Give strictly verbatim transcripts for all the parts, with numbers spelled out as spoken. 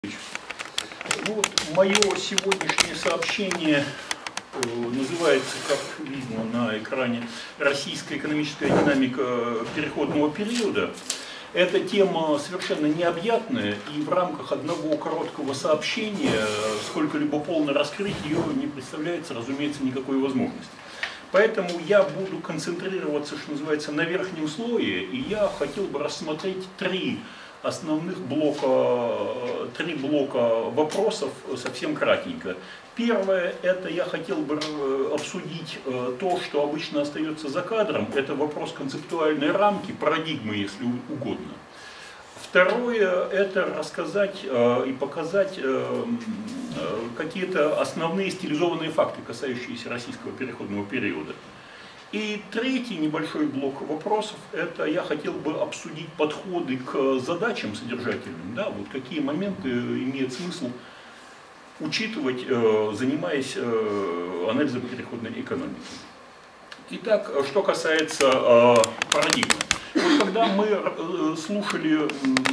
Ну, вот мое сегодняшнее сообщение э, называется, как видно на экране, «Российская экономическая динамика переходного периода». Эта тема совершенно необъятная, и в рамках одного короткого сообщения сколько-либо полно раскрыть ее не представляется, разумеется, никакой возможности. Поэтому я буду концентрироваться, что называется, на верхнем слое, и я хотел бы рассмотреть три основных блока, три блока вопросов совсем кратенько. Первое, это я хотел бы обсудить то, что обычно остается за кадром, это вопрос концептуальной рамки, парадигмы, если угодно. Второе, это рассказать и показать какие-то основные стилизованные факты, касающиеся российского переходного периода. И третий небольшой блок вопросов, это я хотел бы обсудить подходы к задачам содержательным, да, вот какие моменты имеет смысл учитывать, занимаясь анализом переходной экономики. Итак, что касается парадигмы. Вот когда мы слушали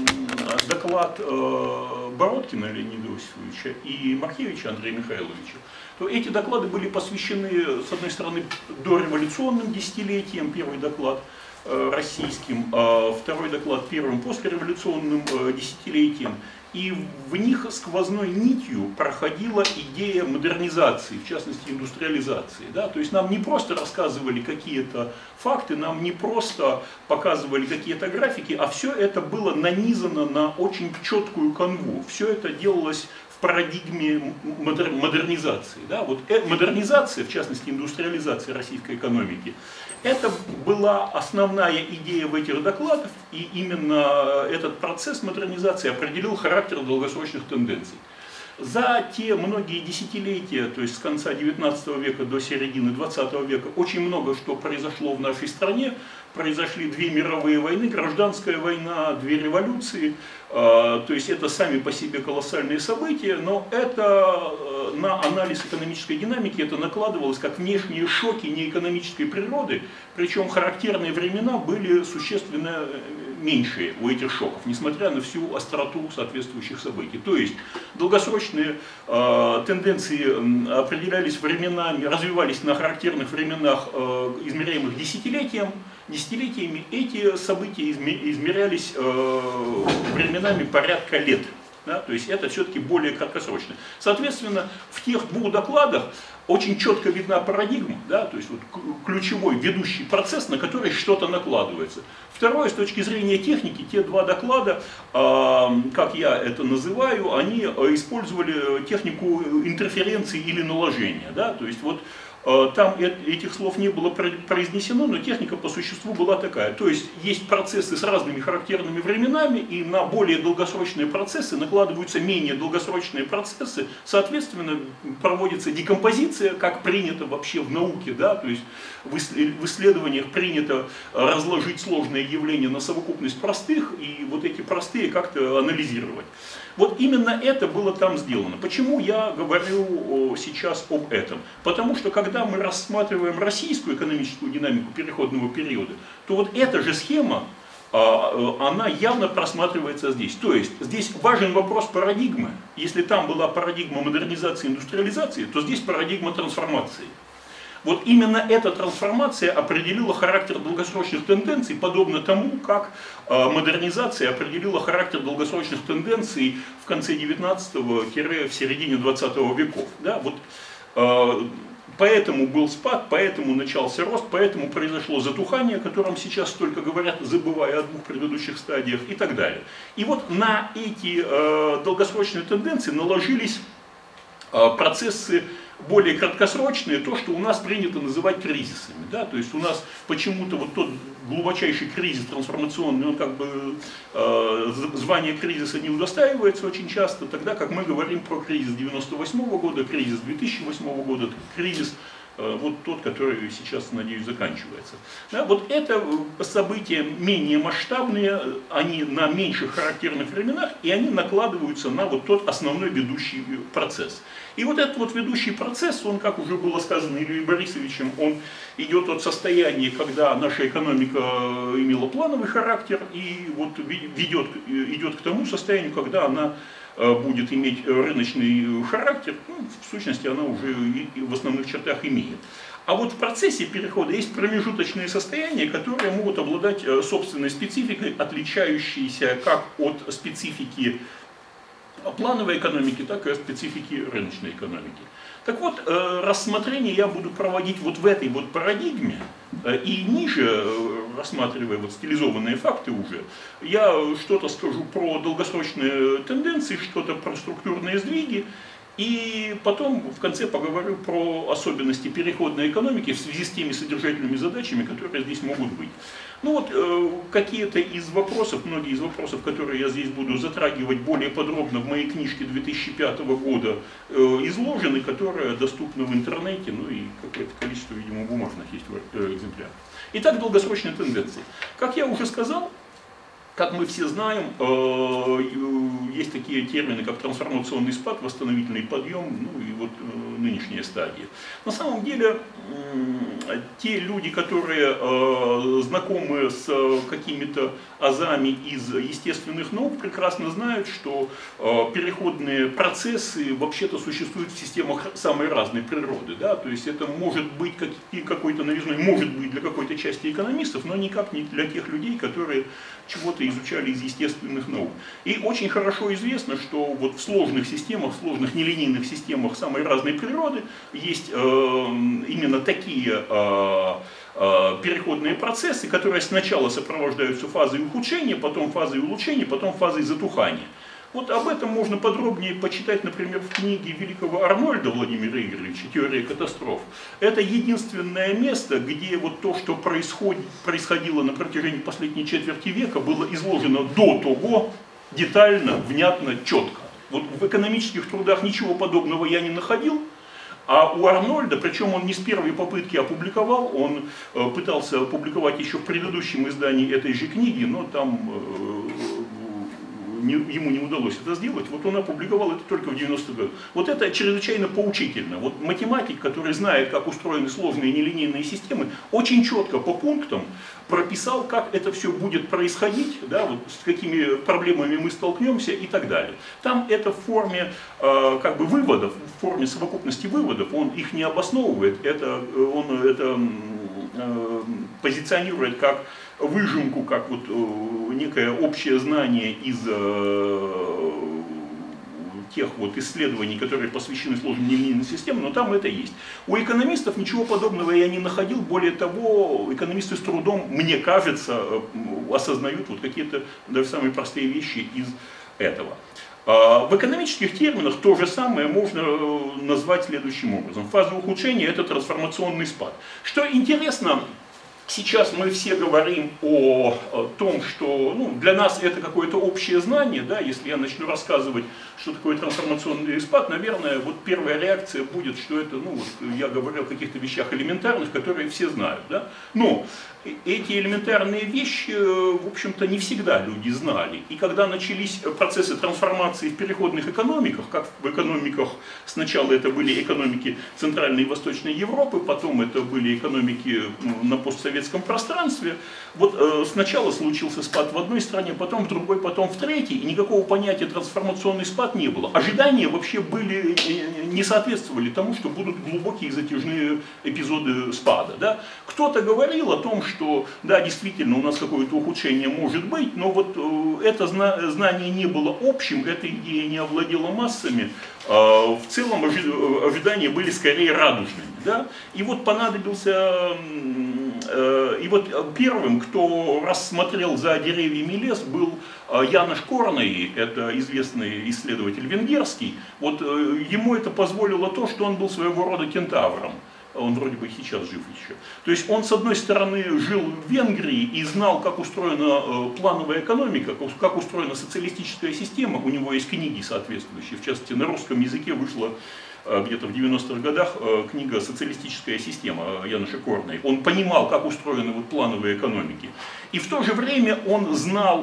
доклад Бородкина Леонида Иосифовича и Маркевича Андрея Михайловича, то эти доклады были посвящены, с одной стороны, дореволюционным десятилетиям, первый доклад российским, а второй доклад первым послереволюционным десятилетиям. И в них сквозной нитью проходила идея модернизации, в частности индустриализации. Да? То есть нам не просто рассказывали какие-то факты, нам не просто показывали какие-то графики, а все это было нанизано на очень четкую канву. Все это делалось в парадигме модернизации. Да? Вот модернизация, в частности индустриализация российской экономики, это была основная идея в этих докладах, и именно этот процесс модернизации определил характер долгосрочных тенденций. За те многие десятилетия, то есть с конца девятнадцатого века до середины двадцатого века, очень много что произошло в нашей стране. Произошли две мировые войны, гражданская война, две революции. То есть это сами по себе колоссальные события, но это на анализ экономической динамики это накладывалось как внешние шоки неэкономической природы, причем характерные времена были существенно меньшие у этих шоков, несмотря на всю остроту соответствующих событий. То есть долгосрочные э, тенденции определялись временами, развивались на характерных временах, э, измеряемых десятилетием, десятилетиями. Эти события измерялись э, временами порядка лет. Да? То есть это все-таки более краткосрочно. Соответственно, в тех двух докладах очень четко видна парадигма, да? То есть вот ключевой ведущий процесс, на который что-то накладывается. Второе, с точки зрения техники, те два доклада, э, как я это называю, они использовали технику интерференции или наложения. Да? То есть вот там этих слов не было произнесено, но техника по существу была такая. То есть есть процессы с разными характерными временами, и на более долгосрочные процессы накладываются менее долгосрочные процессы. Соответственно, проводится декомпозиция, как принято вообще в науке. Да? То есть в исследованиях принято разложить сложные явления на совокупность простых, и вот эти простые как-то анализировать. Вот именно это было там сделано. Почему я говорю сейчас об этом? Потому что когда мы рассматриваем российскую экономическую динамику переходного периода, то вот эта же схема, она явно просматривается здесь. То есть здесь важен вопрос парадигмы. Если там была парадигма модернизации и индустриализации, то здесь парадигма трансформации. Вот именно эта трансформация определила характер долгосрочных тенденций, подобно тому, как модернизация определила характер долгосрочных тенденций в конце девятнадцатого — в середине двадцатого веков. Да? Вот, поэтому был спад, поэтому начался рост, поэтому произошло затухание, о котором сейчас столько говорят, забывая о двух предыдущих стадиях и так далее. И вот на эти долгосрочные тенденции наложились процессы более краткосрочные, то, что у нас принято называть кризисами. Да? То есть у нас почему-то вот тот глубочайший кризис трансформационный, он как бы э, звание кризиса не удостаивается очень часто, тогда как мы говорим про кризис девяносто восьмого года, кризис две тысячи восьмого года, кризис э, вот тот, который сейчас, надеюсь, заканчивается. Да? Вот это события менее масштабные, они на меньших характерных временах, и они накладываются на вот тот основной ведущий процесс. И вот этот вот ведущий процесс, он, как уже было сказано Ильей Борисовичем, он идет от состояния, когда наша экономика имела плановый характер, и вот ведет, идет к тому состоянию, когда она будет иметь рыночный характер, ну, в сущности она уже в основных чертах имеет. А вот в процессе перехода есть промежуточные состояния, которые могут обладать собственной спецификой, отличающейся как от специфики плановой экономики, так и от специфики рыночной экономики. Так вот, рассмотрение я буду проводить вот в этой вот парадигме, и ниже, рассматривая вот стилизованные факты уже, я что-то скажу про долгосрочные тенденции, что-то про структурные сдвиги, и потом в конце поговорю про особенности переходной экономики в связи с теми содержательными задачами, которые здесь могут быть. Ну вот э, какие-то из вопросов, многие из вопросов, которые я здесь буду затрагивать более подробно в моей книжке две тысячи пятого года, э, изложены, которая доступна в интернете, ну и какое-то количество, видимо, бумажных есть э, экземпляров. Итак, долгосрочные тенденции. Как я уже сказал, как мы все знаем, есть такие термины, как трансформационный спад, восстановительный подъем, ну и вот нынешняя стадия. На самом деле, те люди, которые знакомы с какими-то азами из естественных наук, прекрасно знают, что переходные процессы вообще-то существуют в системах самой разной природы. Да? То есть это может быть какой-то новизной, может быть для какой-то части экономистов, но никак не для тех людей, которые чего-то изучали из естественных наук. И очень хорошо известно, что вот в сложных системах, в сложных нелинейных системах самой разной природы есть э, именно такие э, э, переходные процессы, которые сначала сопровождаются фазой ухудшения, потом фазой улучшения, потом фазой затухания. Вот об этом можно подробнее почитать, например, в книге великого Арнольда Владимира Игоревича «Теория катастроф». Это единственное место, где вот то, что происходит, происходило на протяжении последней четверти века, было изложено до того детально, внятно, четко. Вот в экономических трудах ничего подобного я не находил. А у Арнольда, причем он не с первой попытки опубликовал, он э, пытался опубликовать еще в предыдущем издании этой же книги, но там э, не, ему не удалось это сделать. Вот он опубликовал это только в девяностых годах. Вот это чрезвычайно поучительно. Вот математик, который знает, как устроены сложные нелинейные системы, очень четко по пунктам прописал, как это все будет происходить, да, вот с какими проблемами мы столкнемся и так далее. Там это в форме э, как бы выводов, в форме совокупности выводов, он их не обосновывает, это, он это э, позиционирует как выжимку, как вот э, некое общее знание из э, тех вот исследований, которые посвящены сложным нелинейным системам, но там это есть. У экономистов ничего подобного я не находил, более того, экономисты с трудом, мне кажется, осознают вот какие-то даже самые простые вещи из этого. В экономических терминах то же самое можно назвать следующим образом. Фаза ухудшения – это трансформационный спад. Что интересно, сейчас мы все говорим о, о том, что ну, для нас это какое-то общее знание, да, если я начну рассказывать, что такое трансформационный спад, наверное, вот первая реакция будет, что это, ну, вот я говорю о каких-то вещах элементарных, которые все знают, да, но эти элементарные вещи, в общем-то, не всегда люди знали. И когда начались процессы трансформации в переходных экономиках, как в экономиках, сначала это были экономики Центральной и Восточной Европы, потом это были экономики на постсоветском пространстве, вот э, сначала случился спад в одной стране, потом в другой, потом в третьей, и никакого понятия трансформационный спад не было. Ожидания вообще были, не соответствовали тому, что будут глубокие затяжные эпизоды спада. Да? Кто-то говорил о том, что да, действительно у нас какое-то ухудшение может быть, но вот э, это зна знание не было общим, эта идея не овладела массами, э, в целом ожи ожидания были скорее радужными. Да? И вот понадобился, э, и вот первым, кто рассмотрел за деревьями лес, был э, Янош Корней, это известный исследователь венгерский. Вот э, ему это позволило то, что он был своего рода кентавром. Он вроде бы сейчас жив еще. То есть он, с одной стороны, жил в Венгрии и знал, как устроена плановая экономика, как устроена социалистическая система. У него есть книги соответствующие. В частности, на русском языке вышло где-то в девяностых годах, книга «Социалистическая система» Яна Шикорной. Он понимал, как устроены вот плановые экономики. И в то же время он знал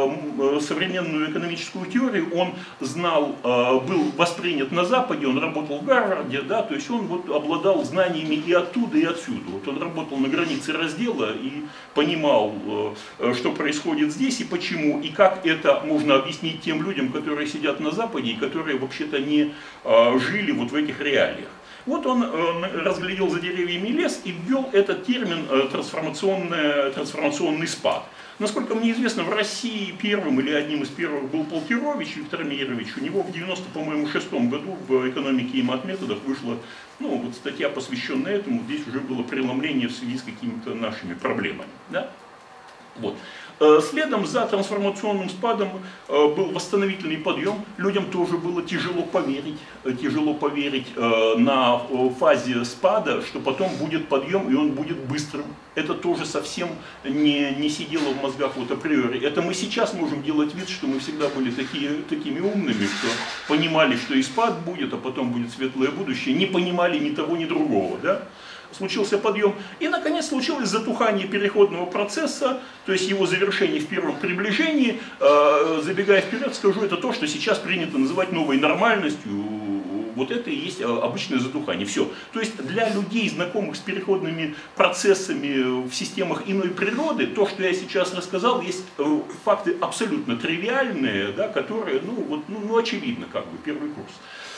э, современную экономическую теорию, он знал, э, был воспринят на Западе, он работал в Гарварде, да, то есть он вот обладал знаниями и оттуда, и отсюда. Вот он работал на границе раздела и понимал, э, что происходит здесь и почему, и как это можно объяснить тем людям, которые сидят на Западе и которые вообще-то не э, жили вот в этих реалиях. Вот он э, разглядел за деревьями лес и ввел этот термин э, трансформационный, трансформационный спад. Насколько мне известно, в России первым или одним из первых был Полтирович Виктор Мирович. У него в девяносто, по-моему, шестом году в «Экономике и мат-методах» вышла ну, вот статья, посвященная этому. Здесь уже было преломление в связи с какими-то нашими проблемами. Да? Вот. Следом за трансформационным спадом был восстановительный подъем. Людям тоже было тяжело поверить, тяжело поверить на фазе спада, что потом будет подъем и он будет быстрым. Это тоже совсем не, не сидело в мозгах вот априори. Это мы сейчас можем делать вид, что мы всегда были такие, такими умными, что понимали, что и спад будет, а потом будет светлое будущее. Не понимали ни того, ни другого. Да? Случился подъем. И, наконец, случилось затухание переходного процесса, то есть его завершение в первом приближении. Э, забегая вперед, скажу, это то, что сейчас принято называть новой нормальностью. Вот это и есть обычное затухание. Все. То есть для людей, знакомых с переходными процессами в системах иной природы, то, что я сейчас рассказал, есть факты абсолютно тривиальные, да, которые, ну, вот, ну, ну, очевидно, как бы, первый курс.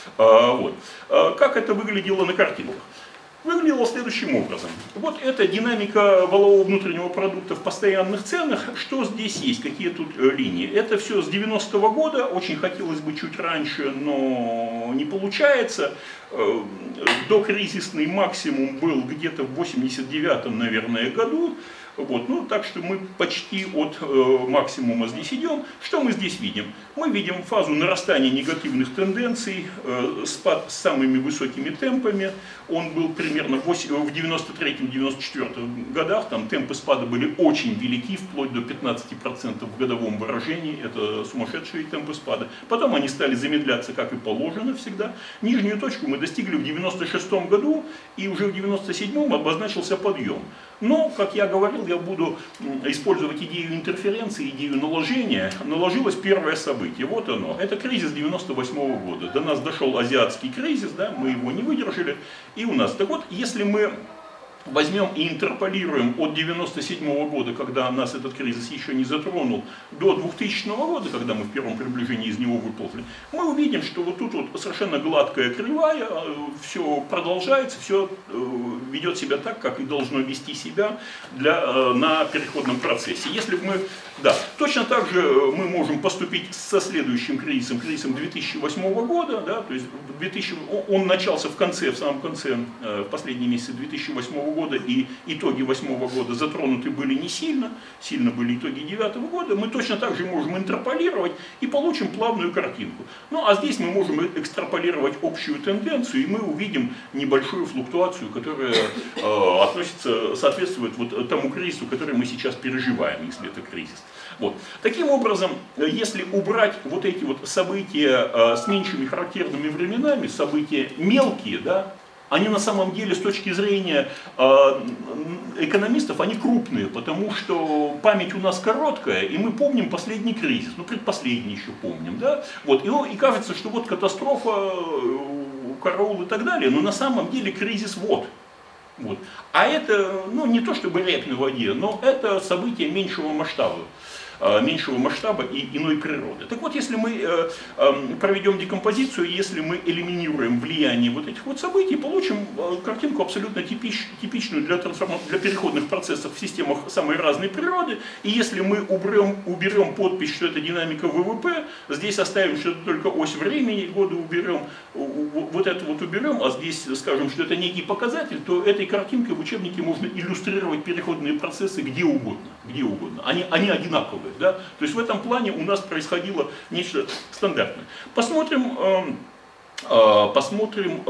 А, вот. а, как это выглядело на картинках? Выглядело следующим образом. Вот это динамика валового внутреннего продукта в постоянных ценах. Что здесь есть? Какие тут э, линии? Это все с девяностого года. Очень хотелось бы чуть раньше, но не получается. Э, докризисный максимум был где-то в восемьдесят девятом, наверное, году. Вот, ну, так что мы почти от э, максимума здесь идем. Что мы здесь видим? Мы видим фазу нарастания негативных тенденций, э, спад с самыми высокими темпами. Он был примерно в девяносто третьем — девяносто четвёртом годах. Там темпы спада были очень велики, вплоть до пятнадцати процентов в годовом выражении. Это сумасшедшие темпы спада. Потом они стали замедляться, как и положено всегда. Нижнюю точку мы достигли в девяносто шестом году, и уже в девяносто седьмом обозначился подъем. Но, как я говорил, я буду использовать идею интерференции, идею наложения. Наложилось первое событие. Вот оно. Это кризис девяносто восьмого года. До нас дошел азиатский кризис, да, мы его не выдержали. И у нас. Так вот, если мы возьмем и интерполируем от девяносто седьмого года, когда нас этот кризис еще не затронул, до двухтысячного года, когда мы в первом приближении из него выползли, мы увидим, что вот тут вот совершенно гладкая кривая, все продолжается, все ведет себя так, как и должно вести себя для, на переходном процессе. Если бы мы, да, точно так же мы можем поступить со следующим кризисом, кризисом две тысячи восьмого года, да, то есть две тысячи, он начался в конце, в самом конце, в последние месяцы две тысячи восьмого года, и итоги восьмого года затронуты были не сильно, сильно были итоги девятого года, мы точно так же можем интерполировать и получим плавную картинку. Ну а здесь мы можем экстраполировать общую тенденцию, и мы увидим небольшую флуктуацию, которая э, относится, соответствует вот тому кризису, который мы сейчас переживаем, если это кризис. Вот. Таким образом, если убрать вот эти вот события э, с меньшими характерными временами, события мелкие, да, они на самом деле с точки зрения э, экономистов, они крупные, потому что память у нас короткая, и мы помним последний кризис, ну предпоследний еще помним, да, вот, и, и кажется, что вот катастрофа, караул и так далее, но на самом деле кризис вот. Вот. А это, ну не то чтобы рябь на воде, но это событие меньшего масштаба. меньшего масштаба и иной природы. Так вот, если мы э, э, проведем декомпозицию, если мы элиминируем влияние вот этих вот событий, получим э, картинку абсолютно типич, типичную для, для переходных процессов в системах самой разной природы. И если мы уберем, уберем подпись, что это динамика ВВП, здесь оставим, что это только ось времени, годы уберем, вот это вот уберем, а здесь скажем, что это некий показатель, то этой картинкой в учебнике можно иллюстрировать переходные процессы где угодно. Где угодно. Они, они одинаковые. Да? То есть в этом плане у нас происходило нечто стандартное. Посмотрим, э, э, посмотрим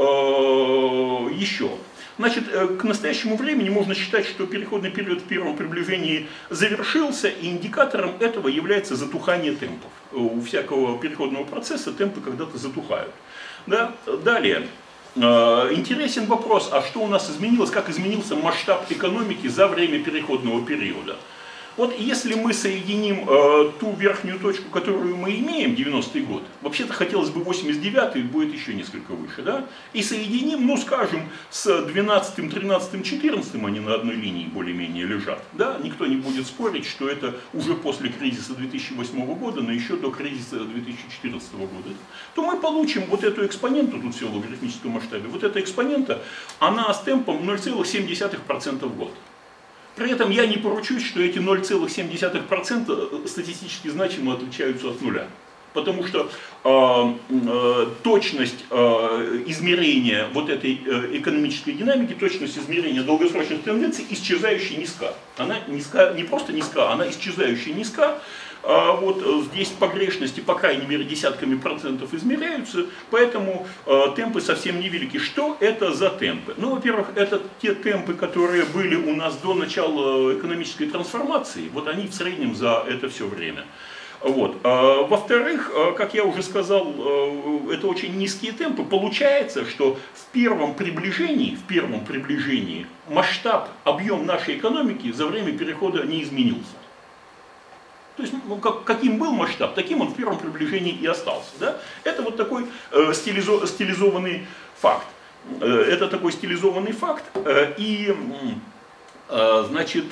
э, еще. Значит, э, к настоящему времени можно считать, что переходный период в первом приближении завершился, и индикатором этого является затухание темпов. У всякого переходного процесса темпы когда-то затухают. Да? Далее. Интересен вопрос, а что у нас изменилось, как изменился масштаб экономики за время переходного периода. Вот если мы соединим э, ту верхнюю точку, которую мы имеем, девяностый год, вообще-то хотелось бы восемьдесят девятый, будет еще несколько выше, да, и соединим, ну скажем, с двенадцатым, тринадцатым, четырнадцатым, они на одной линии более-менее лежат, да, никто не будет спорить, что это уже после кризиса две тысячи восьмого года, но еще до кризиса две тысячи четырнадцатого года, то мы получим вот эту экспоненту, тут все в логарифмическом масштабе, вот эта экспонента, она с темпом ноль целых семь десятых процента в год. При этом я не поручусь, что эти ноль целых семь десятых процента статистически значимо отличаются от нуля. Потому что э, э, точность э, измерения вот этой э, экономической динамики, точность измерения долгосрочных тенденций исчезающе низка. Она низка, не просто низка, она исчезающе низка. А вот здесь погрешности, по крайней мере, десятками процентов измеряются, поэтому э, темпы совсем невелики. Что это за темпы? Ну, во-первых, это те темпы, которые были у нас до начала экономической трансформации, вот они в среднем за это все время. Вот. А, во-вторых, как я уже сказал, это очень низкие темпы. Получается, что в первом приближении, в первом приближении масштаб, объем нашей экономики за время перехода не изменился. То есть, ну, как, каким был масштаб, таким он в первом приближении и остался. Да? Это вот такой э, стилизо, стилизованный факт. Э, это такой стилизованный факт. Э, и, э, значит,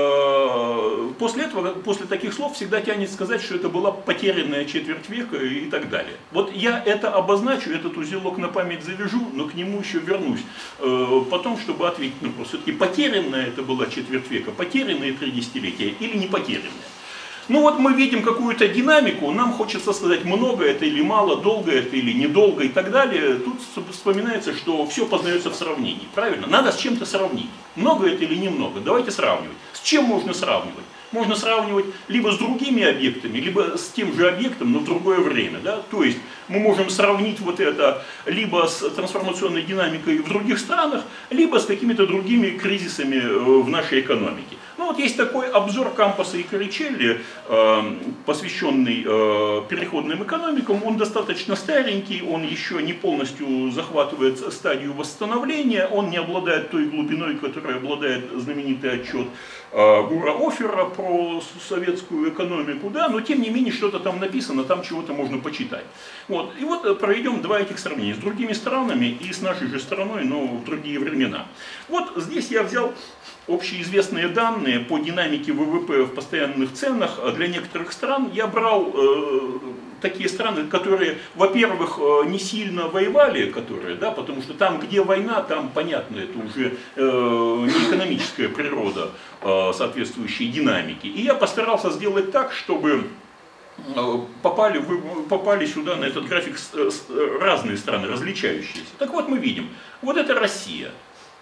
э, после этого, после таких слов всегда тянет сказать, что это была потерянная четверть века и так далее. Вот я это обозначу, этот узелок на память завяжу, но к нему еще вернусь. Э, потом, чтобы ответить на вопрос, все-таки потерянная это была четверть века, потерянные три десятилетия или не потерянная. Ну вот мы видим какую-то динамику, нам хочется сказать, много это или мало, долго это или недолго и так далее. Тут вспоминается, что все познается в сравнении, правильно? Надо с чем-то сравнить. Много это или немного, давайте сравнивать. С чем можно сравнивать? Можно сравнивать либо с другими объектами, либо с тем же объектом, но в другое время. Да? То есть мы можем сравнить вот это либо с трансформационной динамикой в других странах, либо с какими-то другими кризисами в нашей экономике. Ну вот есть такой обзор Кампаса и Корричелли, посвященный переходным экономикам. Он достаточно старенький, он еще не полностью захватывает стадию восстановления, он не обладает той глубиной, которой обладает знаменитый отчет Гура Оффера про советскую экономику, да, но тем не менее что-то там написано, там чего-то можно почитать. Вот. И вот проведем два этих сравнения с другими странами и с нашей же страной, но в другие времена. Вот здесь я взял общеизвестные данные по динамике ВВП в постоянных ценах для некоторых стран. Я брал э, такие страны, которые, во-первых, не сильно воевали, которые, да, потому что там, где война, там, понятно, это уже э, не экономическая природа э, соответствующей динамики. И я постарался сделать так, чтобы попали, вы, попали сюда на этот график с, с, разные страны, различающиеся. Так вот мы видим, вот это Россия.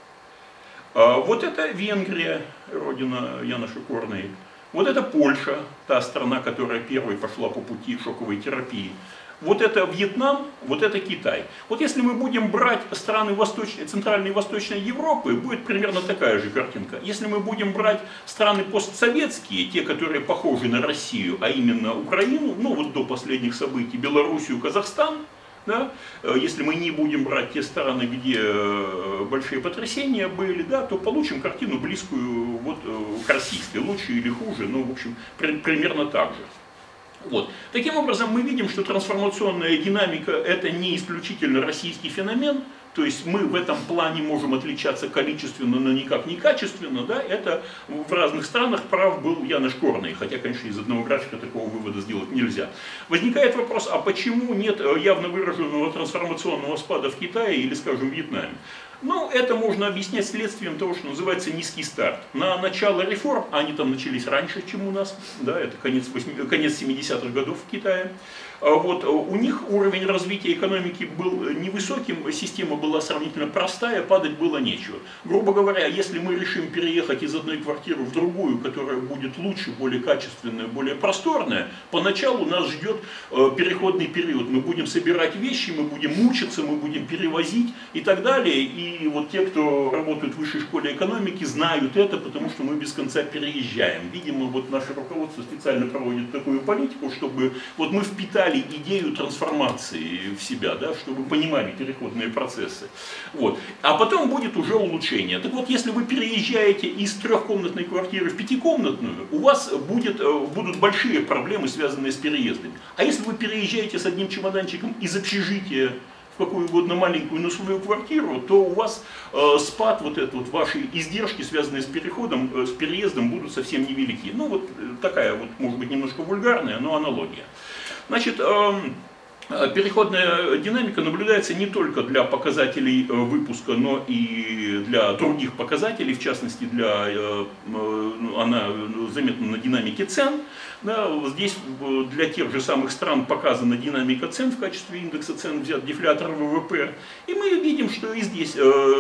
Вот это Венгрия, родина Яна Шикорной. Вот это Польша, та страна, которая первой пошла по пути шоковой терапии. Вот это Вьетнам, вот это Китай. Вот если мы будем брать страны Восточной, Центральной и Восточной Европы, будет примерно такая же картинка. Если мы будем брать страны постсоветские, те, которые похожи на Россию, а именно Украину, ну вот до последних событий, Белоруссию, Казахстан, да, если мы не будем брать те страны, где большие потрясения были, да, то получим картину близкую вот, к российской, лучше или хуже, но в общем при, примерно так же. Вот. Таким образом мы видим, что трансформационная динамика это не исключительно российский феномен, то есть мы в этом плане можем отличаться количественно, но никак не качественно, да, это в разных странах прав был Янош Корный, хотя, конечно, из одного графика такого вывода сделать нельзя. Возникает вопрос, а почему нет явно выраженного трансформационного спада в Китае или, скажем, Вьетнаме? Ну, это можно объяснять следствием того, что называется низкий старт. На начало реформ, они там начались раньше, чем у нас, да, это конец, конец семидесятых годов в Китае. Вот, у них уровень развития экономики был невысоким, система была сравнительно простая, падать было нечего. Грубо говоря, если мы решим переехать из одной квартиры в другую, которая будет лучше, более качественная, более просторная, поначалу нас ждет э, переходный период. Мы будем собирать вещи, мы будем мучиться, мы будем перевозить и так далее. И вот те, кто работают в высшей школе экономики, знают это, потому что мы без конца переезжаем. Видимо, вот наше руководство специально проводит такую политику, чтобы вот мы впитали впитали идею трансформации в себя, да, чтобы понимали переходные процессы. Вот. А потом будет уже улучшение. Так вот, если вы переезжаете из трехкомнатной квартиры в пятикомнатную, у вас будет, будут большие проблемы, связанные с переездами. А если вы переезжаете с одним чемоданчиком из общежития в какую угодно маленькую, но свою квартиру, то у вас э, спад, вот этот вот, ваши издержки, связанные с переходом, э, с переездом, будут совсем невелики. Ну вот э, такая вот, может быть, немножко вульгарная, но аналогия. Значит, э, переходная динамика наблюдается не только для показателей выпуска, но и для других показателей, в частности, для, она заметна на динамике цен. Да, здесь для тех же самых стран показана динамика цен в качестве индекса цен, взят дефлятор ВВП. И мы видим, что и здесь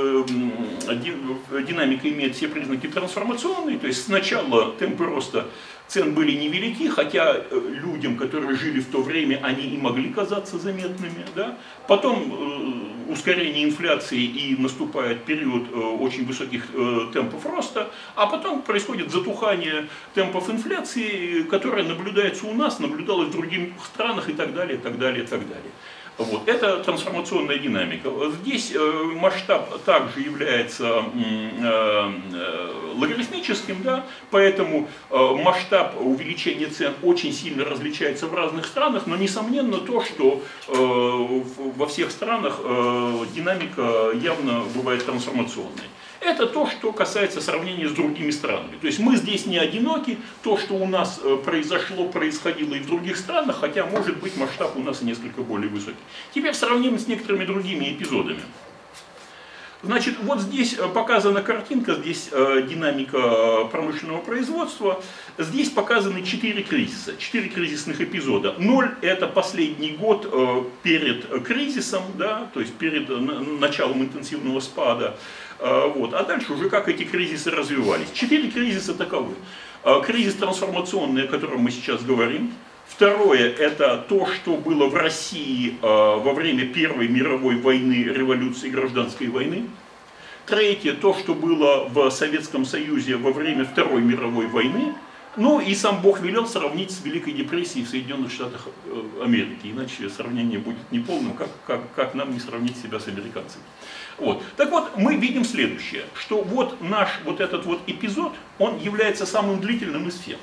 динамика имеет все признаки трансформационные, то есть сначала темпы роста цен были невелики, хотя людям, которые жили в то время, они и могли казаться заметными. Да? Потом э, ускорение инфляции и наступает период э, очень высоких э, темпов роста, а потом происходит затухание темпов инфляции, которое наблюдается у нас, наблюдалось в других странах и так далее, и так далее, и так далее. Вот. Это трансформационная динамика. Здесь э, масштаб также является э, э, логарифмическим, да, поэтому э, масштаб увеличения цен очень сильно различается в разных странах, но несомненно то, что э, во всех странах э, динамика явно бывает трансформационной. Это то, что касается сравнения с другими странами. То есть мы здесь не одиноки, то, что у нас произошло, происходило и в других странах, хотя может быть масштаб у нас несколько более высокий. Теперь сравним с некоторыми другими эпизодами. Значит, вот здесь показана картинка, здесь э, динамика промышленного производства. Здесь показаны четыре кризиса, четыре кризисных эпизода. Ноль – это последний год э, перед кризисом, да, то есть перед э, началом интенсивного спада. Э, вот. А дальше уже как эти кризисы развивались. Четыре кризиса таковы. Э, кризис трансформационный, о котором мы сейчас говорим. Второе – это то, что было в России э, во время Первой мировой войны, революции, гражданской войны. Третье – то, что было в Советском Союзе во время Второй мировой войны. Ну и сам Бог велел сравнить с Великой депрессией в Соединенных Штатах Америки. Иначе сравнение будет неполным, как, как, как нам не сравнить себя с американцами. Вот. Так вот, мы видим следующее, что вот наш вот этот вот эпизод, он является самым длительным из всех.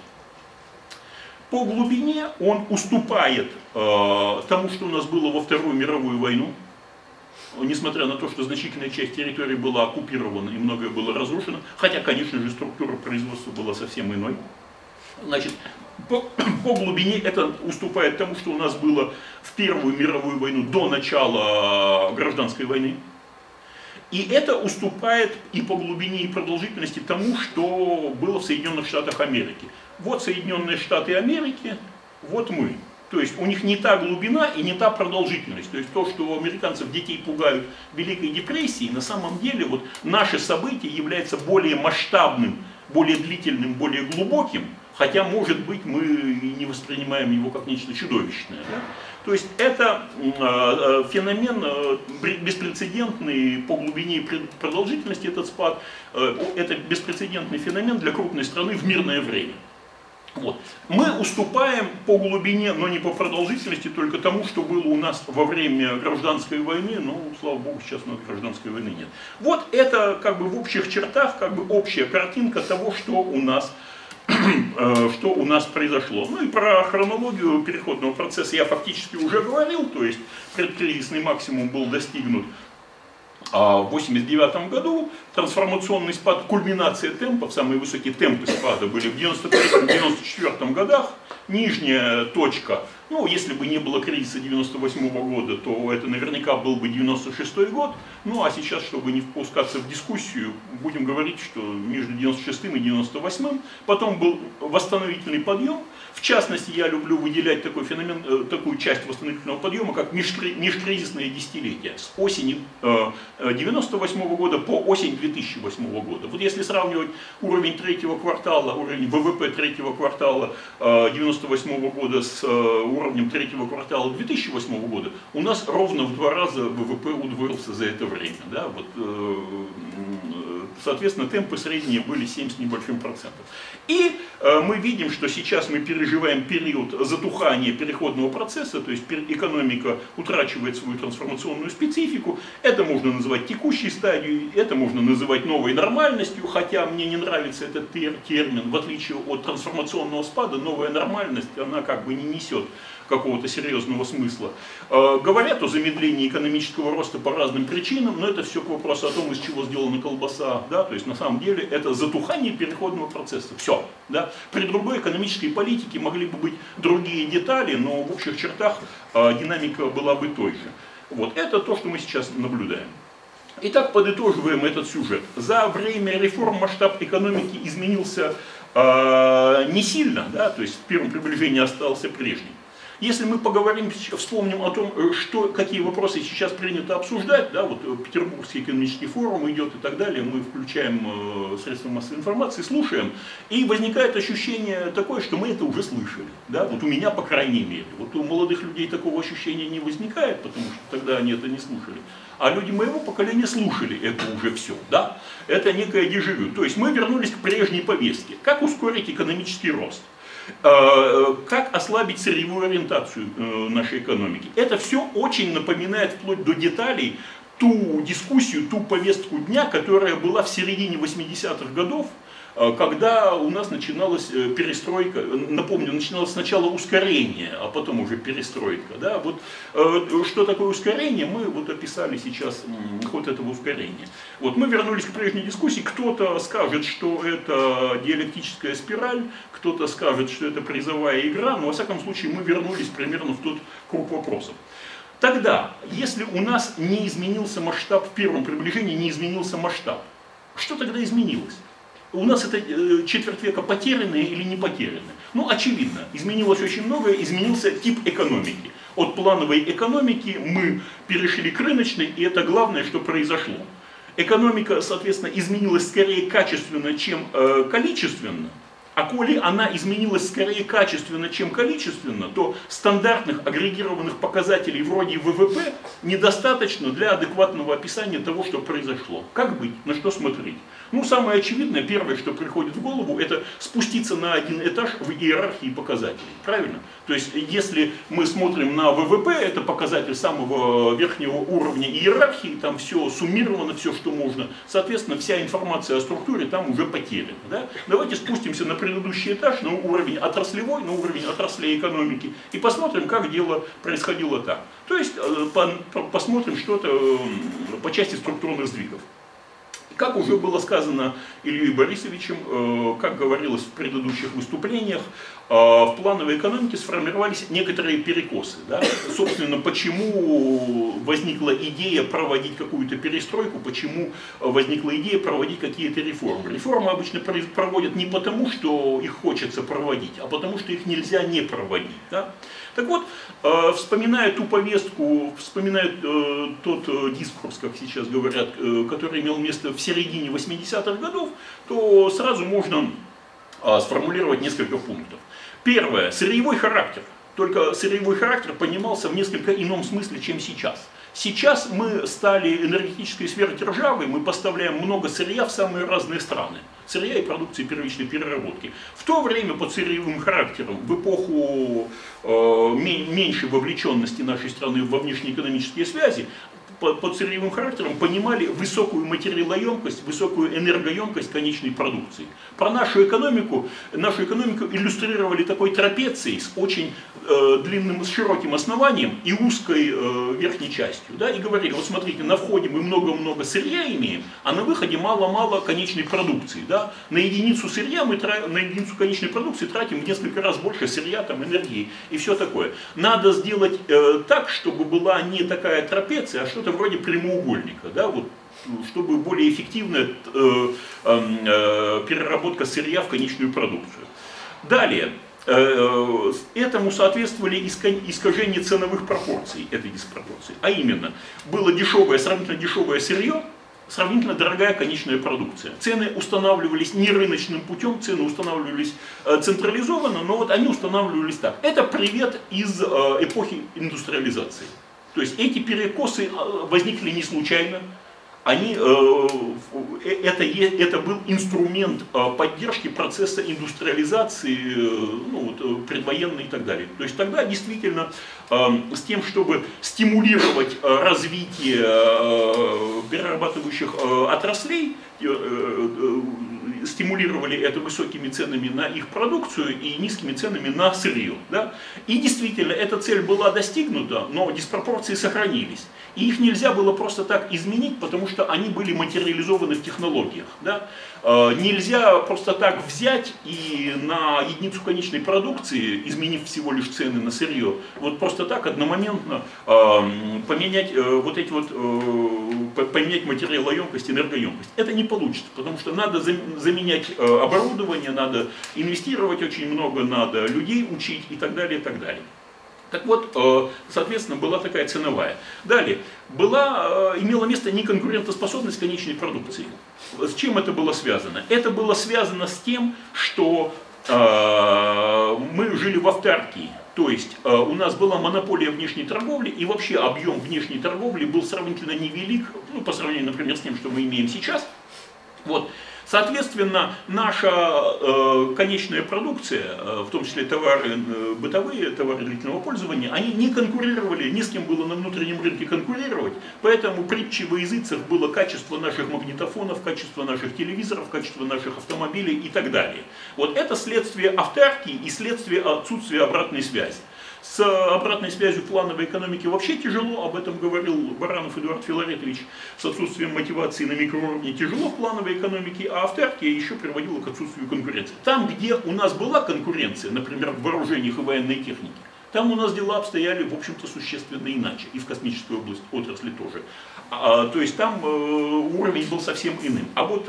По глубине он уступает э, тому, что у нас было во Вторую мировую войну, несмотря на то, что значительная часть территории была оккупирована и многое было разрушено, хотя, конечно же, структура производства была совсем иной. Значит, по, по глубине это уступает тому, что у нас было в Первую мировую войну до начала гражданской войны. И это уступает и по глубине, и продолжительности тому, что было в Соединенных Штатах Америки. Вот Соединенные Штаты Америки, вот мы. То есть у них не та глубина и не та продолжительность. То есть то, что у американцев детей пугают Великой депрессией, на самом деле вот наше событие является более масштабным, более длительным, более глубоким, хотя, может быть, мы и не воспринимаем его как нечто чудовищное. Да? То есть это э, феномен э, беспрецедентный по глубине и продолжительности, этот спад, э, это беспрецедентный феномен для крупной страны в мирное время. Вот. Мы уступаем по глубине, но не по продолжительности, только тому, что было у нас во время гражданской войны. Но, слава богу, сейчас у нас гражданской войны нет. Вот это как бы в общих чертах, как бы общая картинка того, что у нас, что у нас произошло. Ну и про хронологию переходного процесса я фактически уже говорил, то есть предкризисный максимум был достигнут в восемьдесят девятом году, трансформационный спад, кульминация темпов, самые высокие темпы спада были в девяносто третьем — девяносто четвёртом годах, нижняя точка, ну если бы не было кризиса девяносто восьмого года, то это наверняка был бы девяносто шестой год, ну а сейчас, чтобы не впускаться в дискуссию, будем говорить, что между девяносто шестым и девяносто восьмым, потом был восстановительный подъем. В частности, я люблю выделять такой феномен, такую часть восстановительного подъема, как межкризисное десятилетие, с осени девяносто восьмого года по осень две тысячи восьмого года. Вот если сравнивать уровень третьего квартала, уровень ВВП третьего квартала девяносто восьмого года с уровнем третьего квартала две тысячи восьмого года, у нас ровно в два раза ВВП удвоился за это время. Да? Вот, соответственно, темпы средние были семь с небольшим процентов. И э, мы видим, что сейчас мы переживаем период затухания переходного процесса, то есть экономика утрачивает свою трансформационную специфику. Это можно называть текущей стадией, это можно называть новой нормальностью, хотя мне не нравится этот термин, в отличие от трансформационного спада, новая нормальность, она как бы не несет какого-то серьезного смысла. Э, говорят о замедлении экономического роста по разным причинам, но это все к вопросу о том, из чего сделана колбаса, да, то есть на самом деле это затухание переходного процесса, все. Да. При другой экономической политике могли бы быть другие детали, но в общих чертах э, динамика была бы той же. Вот это то, что мы сейчас наблюдаем. Итак, подытоживаем этот сюжет. За время реформ масштаб экономики изменился э, не сильно, да, то есть в первом приближении остался прежним. Если мы поговорим, вспомним о том, что, какие вопросы сейчас принято обсуждать, да, вот Петербургский экономический форум идет и так далее, мы включаем э, средства массовой информации, слушаем, и возникает ощущение такое, что мы это уже слышали. Да, вот у меня, по крайней мере. Вот у молодых людей такого ощущения не возникает, потому что тогда они это не слушали. А люди моего поколения слушали это уже все. Да? Это некое дежавю. То есть мы вернулись к прежней повестке. Как ускорить экономический рост? Как ослабить сырьевую ориентацию нашей экономики. Это все очень напоминает вплоть до деталей ту дискуссию, ту повестку дня, которая была в середине восьмидесятых годов, когда у нас начиналась перестройка, напомню, начиналось сначала ускорение, а потом уже перестройка. Да? Вот, что такое ускорение, мы вот описали сейчас ход этого ускорения. Вот, мы вернулись к прежней дискуссии, кто-то скажет, что это диалектическая спираль, кто-то скажет, что это призовая игра, но во всяком случае мы вернулись примерно в тот круг вопросов. Тогда, если у нас не изменился масштаб в первом приближении, не изменился масштаб, что тогда изменилось? У нас это четверть века потерянные или не потерянные? Ну, очевидно, изменилось очень многое, изменился тип экономики. От плановой экономики мы перешли к рыночной, и это главное, что произошло. Экономика, соответственно, изменилась скорее качественно, чем э, количественно. А коли она изменилась скорее качественно, чем количественно, то стандартных агрегированных показателей вроде вэ вэ пэ недостаточно для адекватного описания того, что произошло. Как быть? На что смотреть? Ну, самое очевидное, первое, что приходит в голову, это спуститься на один этаж в иерархии показателей. Правильно? То есть, если мы смотрим на вэ вэ пэ, это показатель самого верхнего уровня иерархии, там все суммировано, все, что можно. Соответственно, вся информация о структуре там уже потеряна. Да? Давайте спустимся на предыдущий этаж, на уровень отраслевой, на уровень отраслей экономики, и посмотрим, как дело происходило там. То есть, посмотрим что-то по части структурных сдвигов. Как уже было сказано Ильей Борисовичем, как говорилось в предыдущих выступлениях, в плановой экономике сформировались некоторые перекосы. Да? Собственно, почему возникла идея проводить какую-то перестройку, почему возникла идея проводить какие-то реформы. Реформы обычно проводят не потому, что их хочется проводить, а потому, что их нельзя не проводить. Да? Так вот, вспоминая ту повестку, вспоминая тот дискурс, как сейчас говорят, который имел место в середине восьмидесятых годов, то сразу можно сформулировать несколько пунктов. Первое. Сырьевой характер. Только сырьевой характер понимался в несколько ином смысле, чем сейчас. Сейчас мы стали энергетической сферой державы, мы поставляем много сырья в самые разные страны. Сырья и продукции первичной переработки. В то время под сырьевым характером, в эпоху э, меньшей вовлеченности нашей страны во внешнеэкономические связи, под сырьевым характером понимали высокую материалоемкость, высокую энергоемкость конечной продукции. Про нашу экономику, нашу экономику иллюстрировали такой трапецией с очень э, длинным, с широким основанием и узкой э, верхней частью. Да, и говорили, вот смотрите, на входе мы много-много сырья имеем, а на выходе мало-мало конечной продукции. Да. На единицу сырья, мы тра... на единицу конечной продукции тратим в несколько раз больше сырья, там, энергии и все такое. Надо сделать э, так, чтобы была не такая трапеция, а что-то вроде прямоугольника, да, вот, чтобы более эффективная э, э, переработка сырья в конечную продукцию. Далее, э, этому соответствовали искажения ценовых пропорций этой диспропорции. А именно, было дешевое, сравнительно дешевое сырье, сравнительно дорогая конечная продукция. Цены устанавливались не рыночным путем, цены устанавливались э, централизованно, но вот они устанавливались так. Это привет из э, эпохи индустриализации. То есть эти перекосы возникли не случайно, они, это, это был инструмент поддержки процесса индустриализации, ну, вот, предвоенной и так далее. То есть тогда действительно с тем, чтобы стимулировать развитие перерабатывающих отраслей, стимулировали это высокими ценами на их продукцию и низкими ценами на сырье. Да? И действительно, эта цель была достигнута, но диспропорции сохранились. И их нельзя было просто так изменить, потому что они были материализованы в технологиях. Да? Нельзя просто так взять и на единицу конечной продукции, изменив всего лишь цены на сырье, вот просто так одномоментно поменять вот эти вот, поменять материалоемкость, энергоемкость. Это не получится, потому что надо заменять оборудование, надо инвестировать очень много, надо людей учить и так далее, и так далее. Так вот, соответственно, была такая ценовая. Далее, была, имела место неконкурентоспособность конечной продукции. С чем это было связано? Это было связано с тем, что э, мы жили в автаркии. То есть э, у нас была монополия внешней торговли, и вообще объем внешней торговли был сравнительно невелик, ну, по сравнению, например, с тем, что мы имеем сейчас. Вот. Соответственно, наша э, конечная продукция, э, в том числе товары э, бытовые, товары длительного пользования, они не конкурировали, ни с кем было на внутреннем рынке конкурировать, поэтому притчей во языцах было качество наших магнитофонов, качество наших телевизоров, качество наших автомобилей и так далее. Вот это следствие автаркии и следствие отсутствия обратной связи. С обратной связью в плановой экономике вообще тяжело, об этом говорил Баранов Эдуард Филаретович, с отсутствием мотивации на микроуровне тяжело в плановой экономике, а автаркия еще приводила к отсутствию конкуренции. Там, где у нас была конкуренция, например, в вооружениях и военной технике, там у нас дела обстояли, в общем-то, существенно иначе, и в космической области, отрасли тоже. А, то есть там э, уровень был совсем иным. А вот э,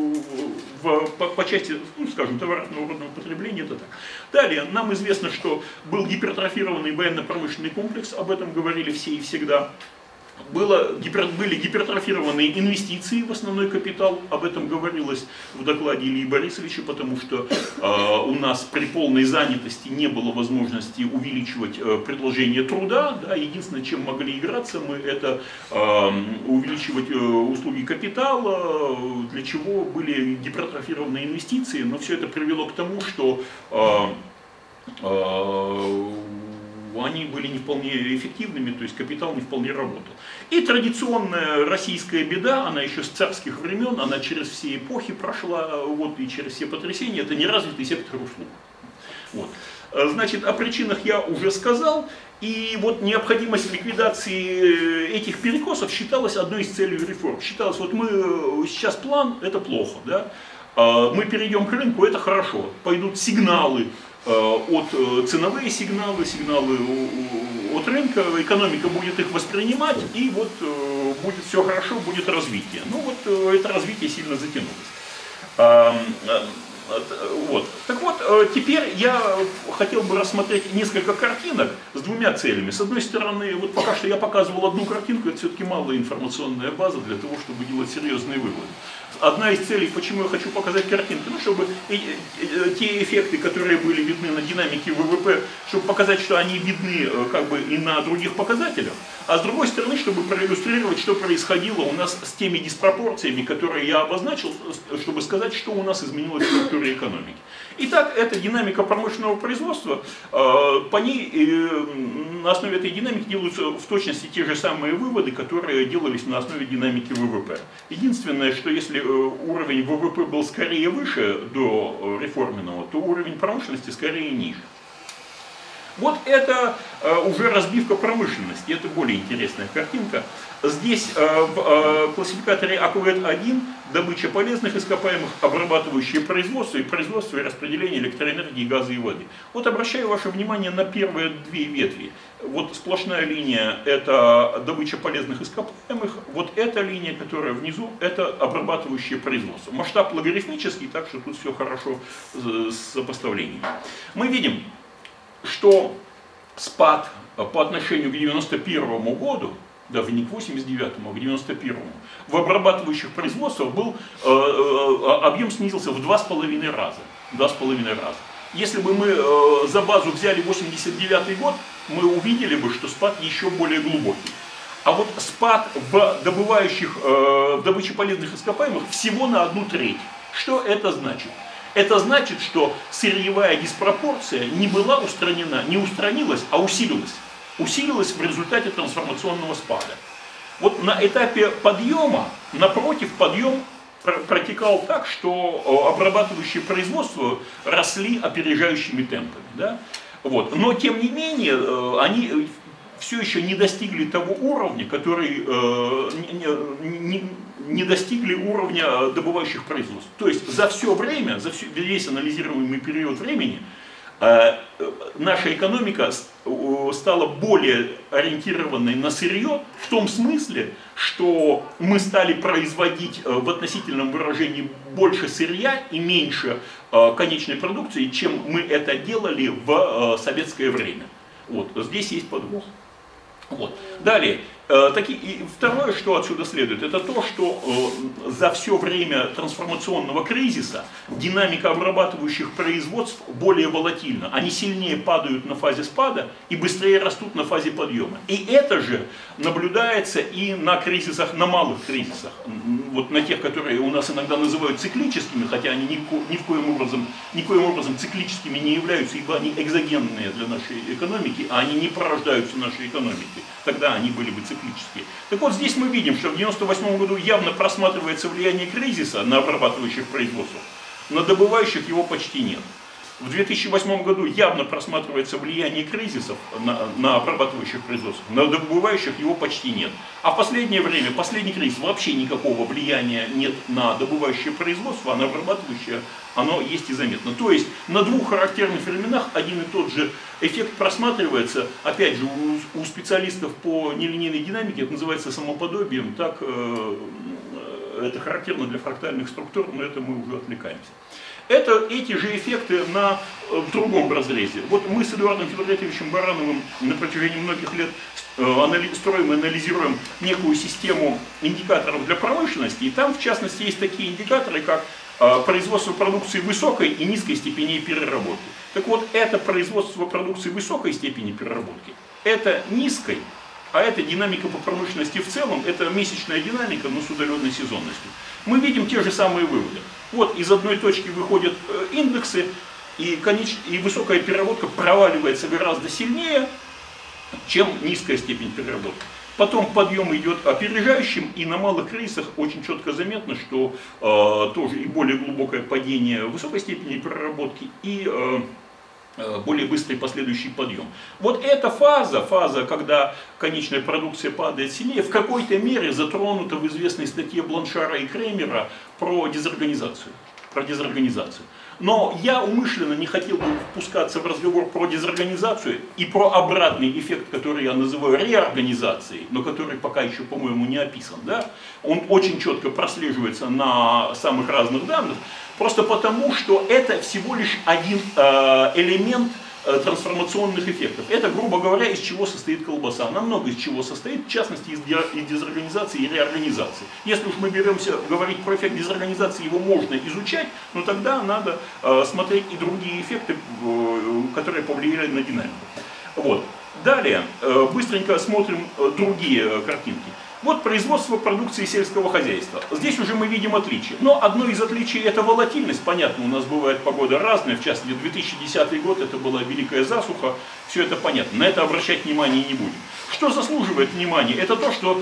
в, по, по части, ну, скажем, товарно-народного потребления это так. Далее, нам известно, что был гипертрофированный военно-промышленный комплекс, об этом говорили все и всегда. Было, гипер, были гипертрофированные инвестиции в основной капитал, об этом говорилось в докладе Ильи Борисовича, потому что э, у нас при полной занятости не было возможности увеличивать э, предложение труда. Да, единственное, чем могли играться мы, это э, увеличивать э, услуги капитала, для чего были гипертрофированные инвестиции, но все это привело к тому, что э, э, они были не вполне эффективными, то есть капитал не вполне работал. И традиционная российская беда, она еще с царских времен, она через все эпохи прошла, вот, и через все потрясения, это неразвитый сектор услуг. Вот. Значит, о причинах я уже сказал, и вот необходимость ликвидации этих перекосов считалась одной из целей реформ. Считалось, вот мы сейчас план, это плохо, да? Мы перейдем к рынку, это хорошо, пойдут сигналы, от ценовые сигналы, сигналы от рынка, экономика будет их воспринимать, и вот будет все хорошо, будет развитие. Ну вот это развитие сильно затянулось. Вот. Так вот, теперь я хотел бы рассмотреть несколько картинок с двумя целями. С одной стороны, вот пока что я показывал одну картинку, это все-таки малая информационная база для того, чтобы делать серьезные выводы. Одна из целей, почему я хочу показать картинку, ну, чтобы те эффекты, которые были видны на динамике ВВП, чтобы показать, что они видны как бы и на других показателях, а с другой стороны, чтобы проиллюстрировать, что происходило у нас с теми диспропорциями, которые я обозначил, чтобы сказать, что у нас изменилось в структуре экономики. Итак, это динамика промышленного производства. По ней, на основе этой динамики делаются в точности те же самые выводы, которые делались на основе динамики ВВП. Единственное, что если уровень ВВП был скорее выше до реформенного, то уровень промышленности скорее ниже. Вот это уже разбивка промышленности, это более интересная картинка. Здесь в классификаторе эй кью ви один добыча полезных ископаемых, обрабатывающее производство и производство и распределение электроэнергии, газа и воды. Вот обращаю ваше внимание на первые две ветви. Вот сплошная линия – это добыча полезных ископаемых, вот эта линия, которая внизу, это обрабатывающее производство. Масштаб логарифмический, так что тут все хорошо с сопоставлением. Мы видим, что спад по отношению к девяносто первому году, даже не к восемьдесят девятому, а к девяносто первому, в обрабатывающих производствах был, э, э, объем снизился в два с половиной раза. Два с половиной раза. Если бы мы э, за базу взяли восемьдесят девятый год, мы увидели бы, что спад еще более глубокий. а вот спад в, добывающих, в добыче полезных ископаемых всего на одну треть. Что это значит? Это значит, что сырьевая диспропорция не была устранена, не устранилась, а усилилась. Усилилась в результате трансформационного спада. Вот на этапе подъема, напротив, подъем протекал так, что обрабатывающие производства росли опережающими темпами. Да? Вот. Но тем не менее, они все еще не достигли того уровня, который э, не, не, не достигли уровня добывающих производств. То есть за все время, за все, весь анализируемый период времени, э, наша экономика стала более ориентированной на сырье в том смысле, что мы стали производить в относительном выражении больше сырья и меньше э, конечной продукции, чем мы это делали в э, советское время. Вот, здесь есть подвох. Вот. Далее, э, таки, и второе, что отсюда следует, это то, что э, за все время трансформационного кризиса динамика обрабатывающих производств более волатильна. Они сильнее падают на фазе спада и быстрее растут на фазе подъема. И это же наблюдается и на кризисах, на малых кризисах. Вот на тех, которые у нас иногда называют циклическими, хотя они ни, ни, в коем образом, никоим образом циклическими не являются, ибо они экзогенные для нашей экономики, а они не порождаются нашей экономикой. Тогда они были бы циклические. Так вот, здесь мы видим, что в девяносто восьмом году явно просматривается влияние кризиса на обрабатывающих производствах, на добывающих его почти нет. В две тысячи восьмом году явно просматривается влияние кризисов на, на обрабатывающих производствах, на добывающих его почти нет. А в последнее время, последний кризис, вообще никакого влияния нет на добывающее производство, а на обрабатывающее оно есть и заметно. То есть на двух характерных временах один и тот же эффект просматривается, опять же, у, у специалистов по нелинейной динамике, это называется самоподобием, так э, это характерно для фрактальных структур, но это мы уже отвлекаемся. Это эти же эффекты на э, другом разрезе. Вот мы с Эдуардом Филаретовичем Барановым на протяжении многих лет э, анали строим и анализируем некую систему индикаторов для промышленности. И там, в частности, есть такие индикаторы, как э, производство продукции высокой и низкой степени переработки. Так вот, это производство продукции высокой степени переработки, это низкой, а это динамика по промышленности в целом, это месячная динамика, но с удаленной сезонностью. Мы видим те же самые выводы. Вот из одной точки выходят индексы, и, конеч... и высокая переработка проваливается гораздо сильнее, чем низкая степень переработки. Потом подъем идет опережающим, и на малых кризисах очень четко заметно, что э, тоже и более глубокое падение высокой степени переработки, и э, более быстрый последующий подъем. Вот эта фаза, фаза, когда конечная продукция падает сильнее, в какой-то мере затронута в известной статье Бланшара и Кремера про дезорганизацию. Про дезорганизацию. Но я умышленно не хотел бы впускаться в разговор про дезорганизацию и про обратный эффект, который я называю реорганизацией, но который пока еще, по-моему, не описан. Да? Он очень четко прослеживается на самых разных данных, просто потому, что это всего лишь один э, элемент э, трансформационных эффектов. Это, грубо говоря, из чего состоит колбаса. Она много из чего состоит, в частности, из, из дезорганизации и реорганизации. Если уж мы беремся говорить про эффект дезорганизации, его можно изучать, но тогда надо э, смотреть и другие эффекты, э, которые повлияли на динамику. Вот. Далее, э, быстренько смотрим э, другие э, картинки. Вот производство продукции сельского хозяйства. Здесь уже мы видим отличия. Но одно из отличий это волатильность. Понятно, у нас бывает погода разная. В частности, две тысячи десятый год это была великая засуха. Все это понятно. На это обращать внимание не будем. Что заслуживает внимания? Это то, что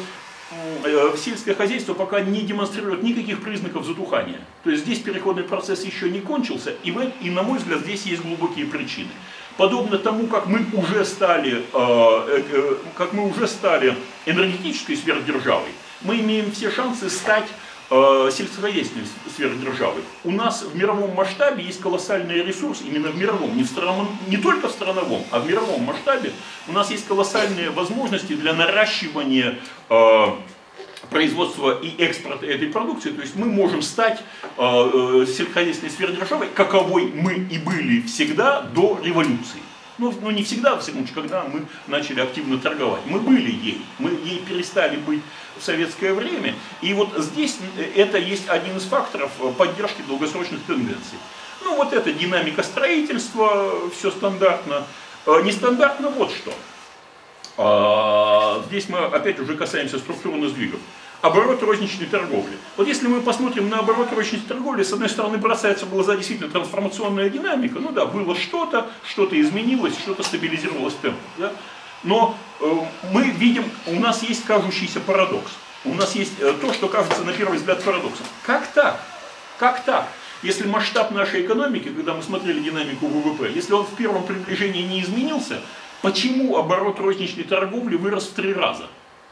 э, сельское хозяйство пока не демонстрирует никаких признаков затухания. То есть здесь переходный процесс еще не кончился. И, в, и на мой взгляд, здесь есть глубокие причины. Подобно тому, как мы уже стали, э, э, как мы уже стали энергетической сверхдержавой, мы имеем все шансы стать э, сельскохозяйственной сверхдержавой. У нас в мировом масштабе есть колоссальный ресурс, именно в мировом, не, в страном, не только в страновом, а в мировом масштабе у нас есть колоссальные возможности для наращивания э, производства и экспорта этой продукции. То есть мы можем стать э, э, сельскохозяйственной сверхдержавой, каковой мы и были всегда до революции. Ну, ну не всегда, в всяком случае, когда мы начали активно торговать. Мы были ей, мы ей перестали быть в советское время. И вот здесь это есть один из факторов поддержки долгосрочных тенденций. Ну вот это динамика строительства, все стандартно. Нестандартно вот что. Здесь мы опять уже касаемся структурных сдвигов. Оборот розничной торговли. Вот если мы посмотрим на оборот розничной торговли, с одной стороны бросается в глаза действительно трансформационная динамика. Ну да, было что-то, что-то изменилось, что-то стабилизировалось в темпах. Да? Но э, мы видим, у нас есть кажущийся парадокс. У нас есть э, то, что кажется на первый взгляд парадоксом. Как так? Как так? Если масштаб нашей экономики, когда мы смотрели динамику ВВП, если он в первом приближении не изменился, почему оборот розничной торговли вырос в три раза?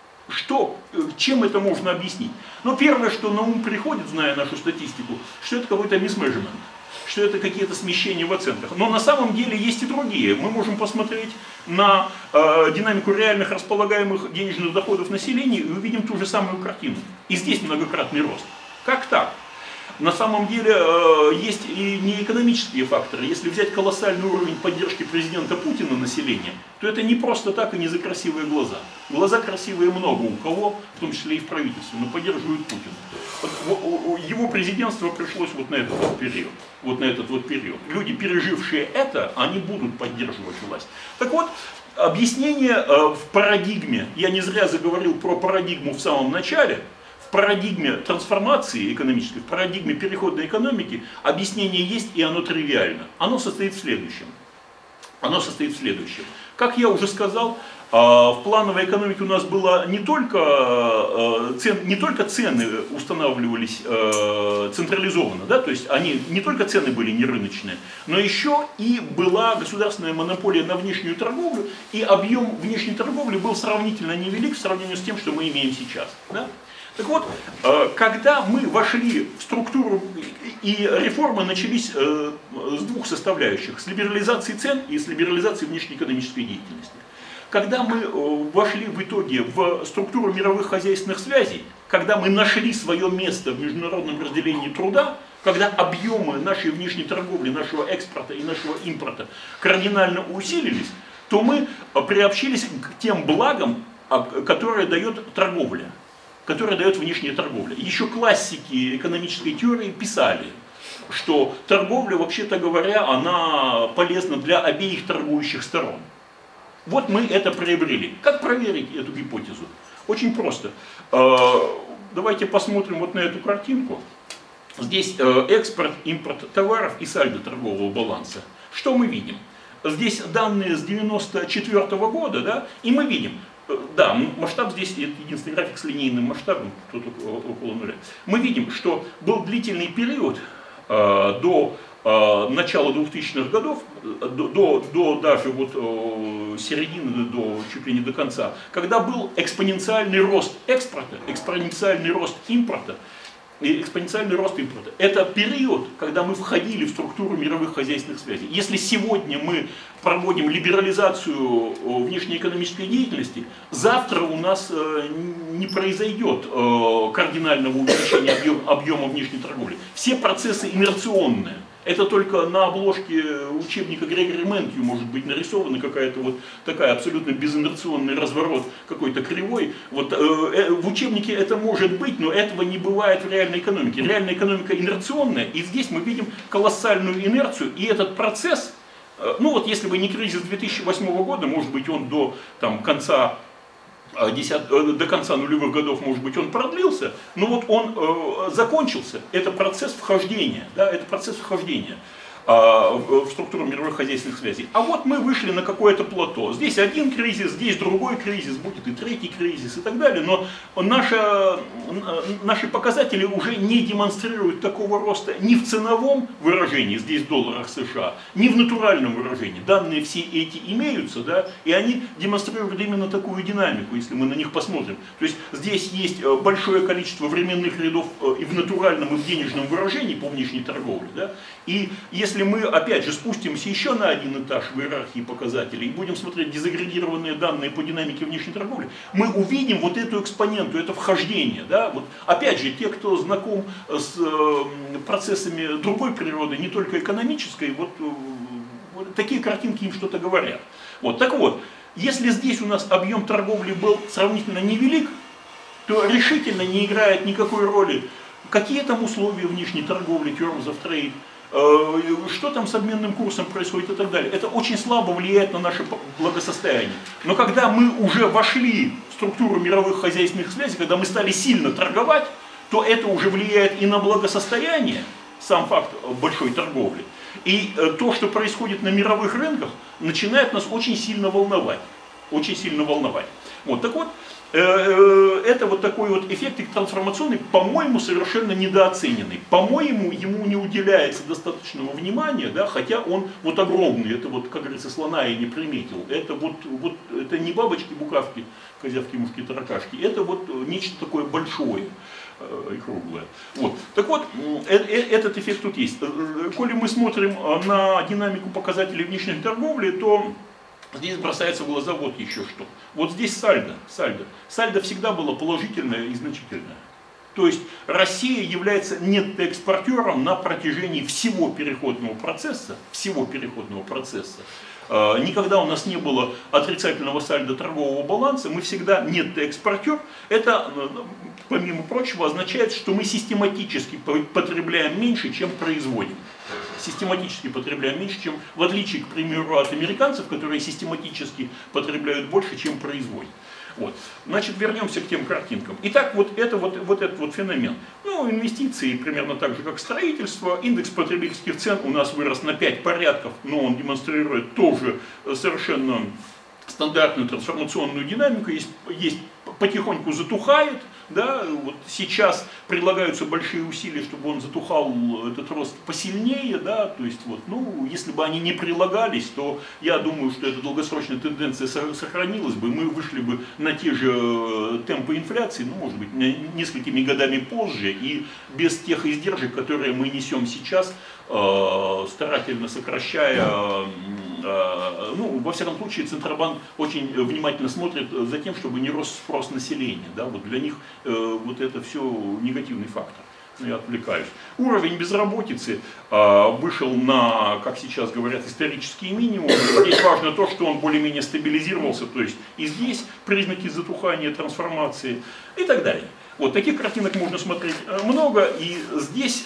Что, чем это можно объяснить? Ну, первое, что на ум приходит, зная нашу статистику, что это какой-то мисменеджмент, что это какие-то смещения в оценках. Но на самом деле есть и другие. Мы можем посмотреть на э, динамику реальных располагаемых денежных доходов населения и увидим ту же самую картину. И здесь многократный рост. Как так? На самом деле э, есть и неэкономические факторы. Если взять колоссальный уровень поддержки президента Путина населения, то это не просто так и не за красивые глаза. Глаза красивые много у кого, в том числе и в правительстве, но поддерживают Путина. Вот, его президентство пришлось вот на этот вот период. Вот на этот вот период. Люди, пережившие это, они будут поддерживать власть. Так вот, объяснение э, в парадигме, я не зря заговорил про парадигму в самом начале, в парадигме трансформации экономической, в парадигме переходной экономики объяснение есть, и оно тривиально. Оно состоит в следующем. Оно состоит в следующем. Как я уже сказал, в плановой экономике у нас было не только, не только цены устанавливались централизованно, да, то есть они, не только цены были не рыночные, но еще и была государственная монополия на внешнюю торговлю, и объем внешней торговли был сравнительно невелик в сравнении с тем, что мы имеем сейчас. Да? Так вот, когда мы вошли в структуру, и реформы начались с двух составляющих, с либерализации цен и с либерализации внешнеэкономической деятельности. Когда мы вошли в итоге в структуру мировых хозяйственных связей, когда мы нашли свое место в международном разделении труда, когда объемы нашей внешней торговли, нашего экспорта и нашего импорта кардинально усилились, то мы приобщились к тем благам, которые дает торговля. Которая дает внешняя торговля. Еще классики экономической теории писали, что торговля, вообще-то говоря, она полезна для обеих торгующих сторон. Вот мы это приобрели. Как проверить эту гипотезу? Очень просто. Давайте посмотрим вот на эту картинку. Здесь экспорт, импорт товаров и сальдо торгового баланса. Что мы видим? Здесь данные с девяносто четвёртого года, да, и мы видим, да, масштаб здесь, это единственный график с линейным масштабом, тут около нуля. Мы видим, что был длительный период э, до э, начала двухтысячных годов, до, до, до даже вот э, середины, до, чуть ли не до конца, когда был экспоненциальный рост экспорта, экспоненциальный рост импорта, и экспоненциальный рост импорта. Это период, когда мы входили в структуру мировых хозяйственных связей. Если сегодня мы проводим либерализацию внешнеэкономической деятельности, завтра у нас не произойдет кардинального увеличения объема, объема внешней торговли. Все процессы инерционные. Это только на обложке учебника Грегори Мэнкью может быть нарисована какая-то вот такая абсолютно безинерционный разворот какой-то кривой. Вот, э, в учебнике это может быть, но этого не бывает в реальной экономике. Реальная экономика инерционная, и здесь мы видим колоссальную инерцию, и этот процесс, э, ну вот если бы не кризис две тысячи восьмого года, может быть он до там, конца до конца нулевых годов, может быть, он продлился, но вот он э, закончился. Это процесс вхождения, да, это процесс вхождения э, в структуру мировых хозяйственных связей. А вот мы вышли на какое-то плато. Здесь один кризис, здесь другой кризис, будет и третий кризис и так далее. Но наши, наши показатели уже не демонстрируют такого роста ни в ценовом выражении, здесь в долларах США, ни в натуральном выражении. Данные все эти имеются, да, и они демонстрируют именно такую динамику, если мы на них посмотрим. То есть здесь есть большое количество временных рядов и в натуральном, и в денежном выражении по внешней торговле. Да? И если мы, опять же, спустимся еще на один этаж в иерархии показателей и будем смотреть дезагрегированные данные по динамике внешней торговли, мы увидим вот эту экспоненту, это вхождение. Да? Вот, опять же, те, кто знаком с э, процессами другой природы, не только экономической, вот, э, вот такие картинки им что-то говорят. Вот, так вот, если здесь у нас объем торговли был сравнительно невелик, то решительно не играет никакой роли, какие там условия внешней торговли, terms of trade, что там с обменным курсом происходит и так далее. Это очень слабо влияет на наше благосостояние. Но когда мы уже вошли в структуру мировых хозяйственных связей, когда мы стали сильно торговать, то это уже влияет и на благосостояние, сам факт большой торговли. И то, что происходит на мировых рынках, начинает нас очень сильно волновать. Очень сильно волновать. Вот, так вот, это вот такой вот эффект трансформационный, по-моему, совершенно недооцененный. По-моему, ему не уделяется достаточного внимания, да, хотя он вот огромный, это вот, как говорится, слона я не приметил. Это вот, вот это не бабочки, букавки, козявки, мушки, таракашки, это вот нечто такое большое и круглое. Вот. Так вот, этот эффект тут есть. Коли мы смотрим на динамику показателей внешней торговли, то здесь бросается в глаза вот еще что. Вот здесь сальдо. Сальдо, сальдо всегда было положительное и значительное. То есть Россия является нетто-экспортером на протяжении всего переходного процесса, всего переходного процесса. Никогда у нас не было отрицательного сальдо торгового баланса, мы всегда нетто-экспортер. Это, помимо прочего, означает, что мы систематически потребляем меньше, чем производим. Систематически потребляем меньше, чем, в отличие, к примеру, от американцев, которые систематически потребляют больше, чем производят. Вот. Значит, вернемся к тем картинкам. Итак, вот, это, вот, вот этот вот феномен. Ну, инвестиции примерно так же, как строительство. Индекс потребительских цен у нас вырос на пять порядков, но он демонстрирует тоже совершенно стандартную трансформационную динамику. Есть, есть потихоньку затухает. Да, вот сейчас прилагаются большие усилия, чтобы он затухал, этот рост посильнее, да, то есть вот, ну, если бы они не прилагались, то я думаю, что эта долгосрочная тенденция сохранилась бы, мы вышли бы на те же темпы инфляции, ну, может быть, несколькими годами позже, и без тех издержек, которые мы несем сейчас, старательно сокращая, ну, во всяком случае, Центробанк очень внимательно смотрит за тем, чтобы не рос спрос населения, да, вот для них вот это все негативный фактор. Но я отвлекаюсь. Уровень безработицы вышел на, как сейчас говорят, исторические минимумы. Здесь важно то, что он более-менее стабилизировался, то есть и здесь признаки затухания, трансформации и так далее. Вот таких картинок можно смотреть много, и здесь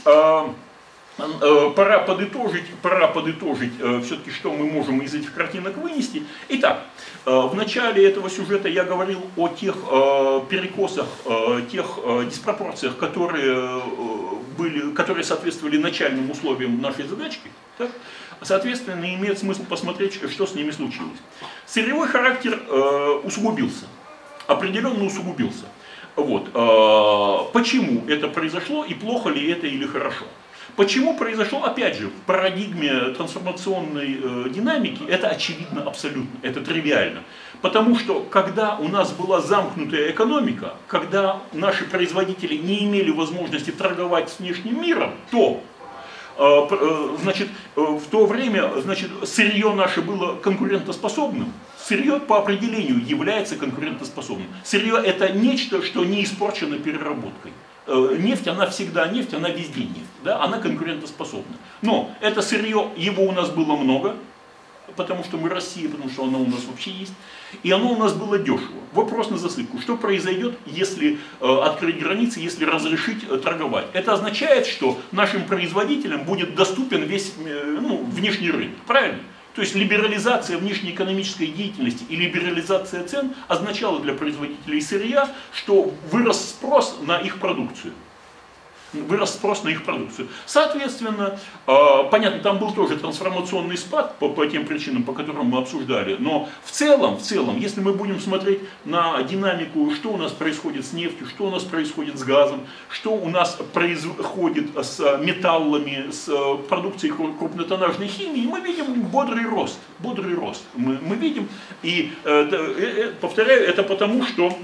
пора подытожить, пора подытожить все-таки, что мы можем из этих картинок вынести. Итак, в начале этого сюжета я говорил о тех перекосах, тех диспропорциях, которые, были, которые соответствовали начальным условиям нашей задачки. Так? Соответственно, имеет смысл посмотреть, что с ними случилось. Сырьевой характер усугубился, определенно усугубился. Вот. Почему это произошло и плохо ли это или хорошо? Почему произошло, опять же, в парадигме трансформационной э, динамики, это очевидно абсолютно, это тривиально. Потому что, когда у нас была замкнутая экономика, когда наши производители не имели возможности торговать с внешним миром, то, э, э, значит, э, в то время, значит, сырье наше было конкурентоспособным. Сырье по определению является конкурентоспособным. Сырье это нечто, что не испорчено переработкой. Нефть, она всегда нефть, она везде нефть, да, она конкурентоспособна. Но это сырье, его у нас было много, потому что мы Россия, потому что оно у нас вообще есть, и оно у нас было дешево. Вопрос на засыпку. Что произойдет, если э, открыть границы, если разрешить э, торговать? Это означает, что нашим производителям будет доступен весь э, ну, внешний рынок, правильно? То есть либерализация внешнеэкономической деятельности и либерализация цен означала для производителей сырья, что вырос спрос на их продукцию. Вырос спрос на их продукцию. Соответственно, понятно, там был тоже трансформационный спад по, по тем причинам, по которым мы обсуждали, но в целом, в целом, если мы будем смотреть на динамику, что у нас происходит с нефтью, что у нас происходит с газом, что у нас происходит с металлами, с продукцией крупнотоннажной химии, мы видим бодрый рост. Бодрый рост мы, мы видим, и повторяю, это потому, что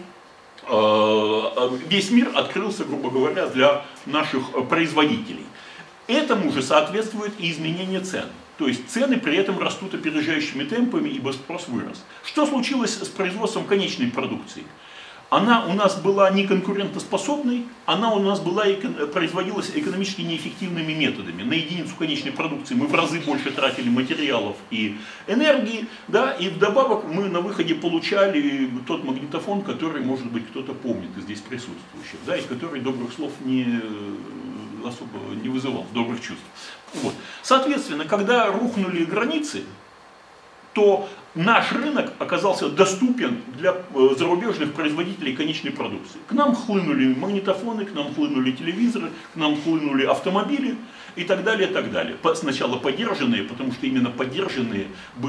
весь мир открылся, грубо говоря, для наших производителей. Этому же соответствует и изменение цен. То есть цены при этом растут опережающими темпами, ибо спрос вырос. Что случилось с производством конечной продукции? Она у нас была не конкурентоспособной, она у нас была, производилась экономически неэффективными методами. На единицу конечной продукции мы в разы больше тратили материалов и энергии, да, и вдобавок мы на выходе получали тот магнитофон, который, может быть, кто-то помнит из здесь присутствующих, да, из которой добрых слов не, особо не вызывал добрых чувств. Вот. Соответственно, когда рухнули границы, то наш рынок оказался доступен для зарубежных производителей конечной продукции. К нам хлынули магнитофоны, к нам хлынули телевизоры, к нам хлынули автомобили и так далее, и так далее. Сначала поддержанные, потому что именно поддержанные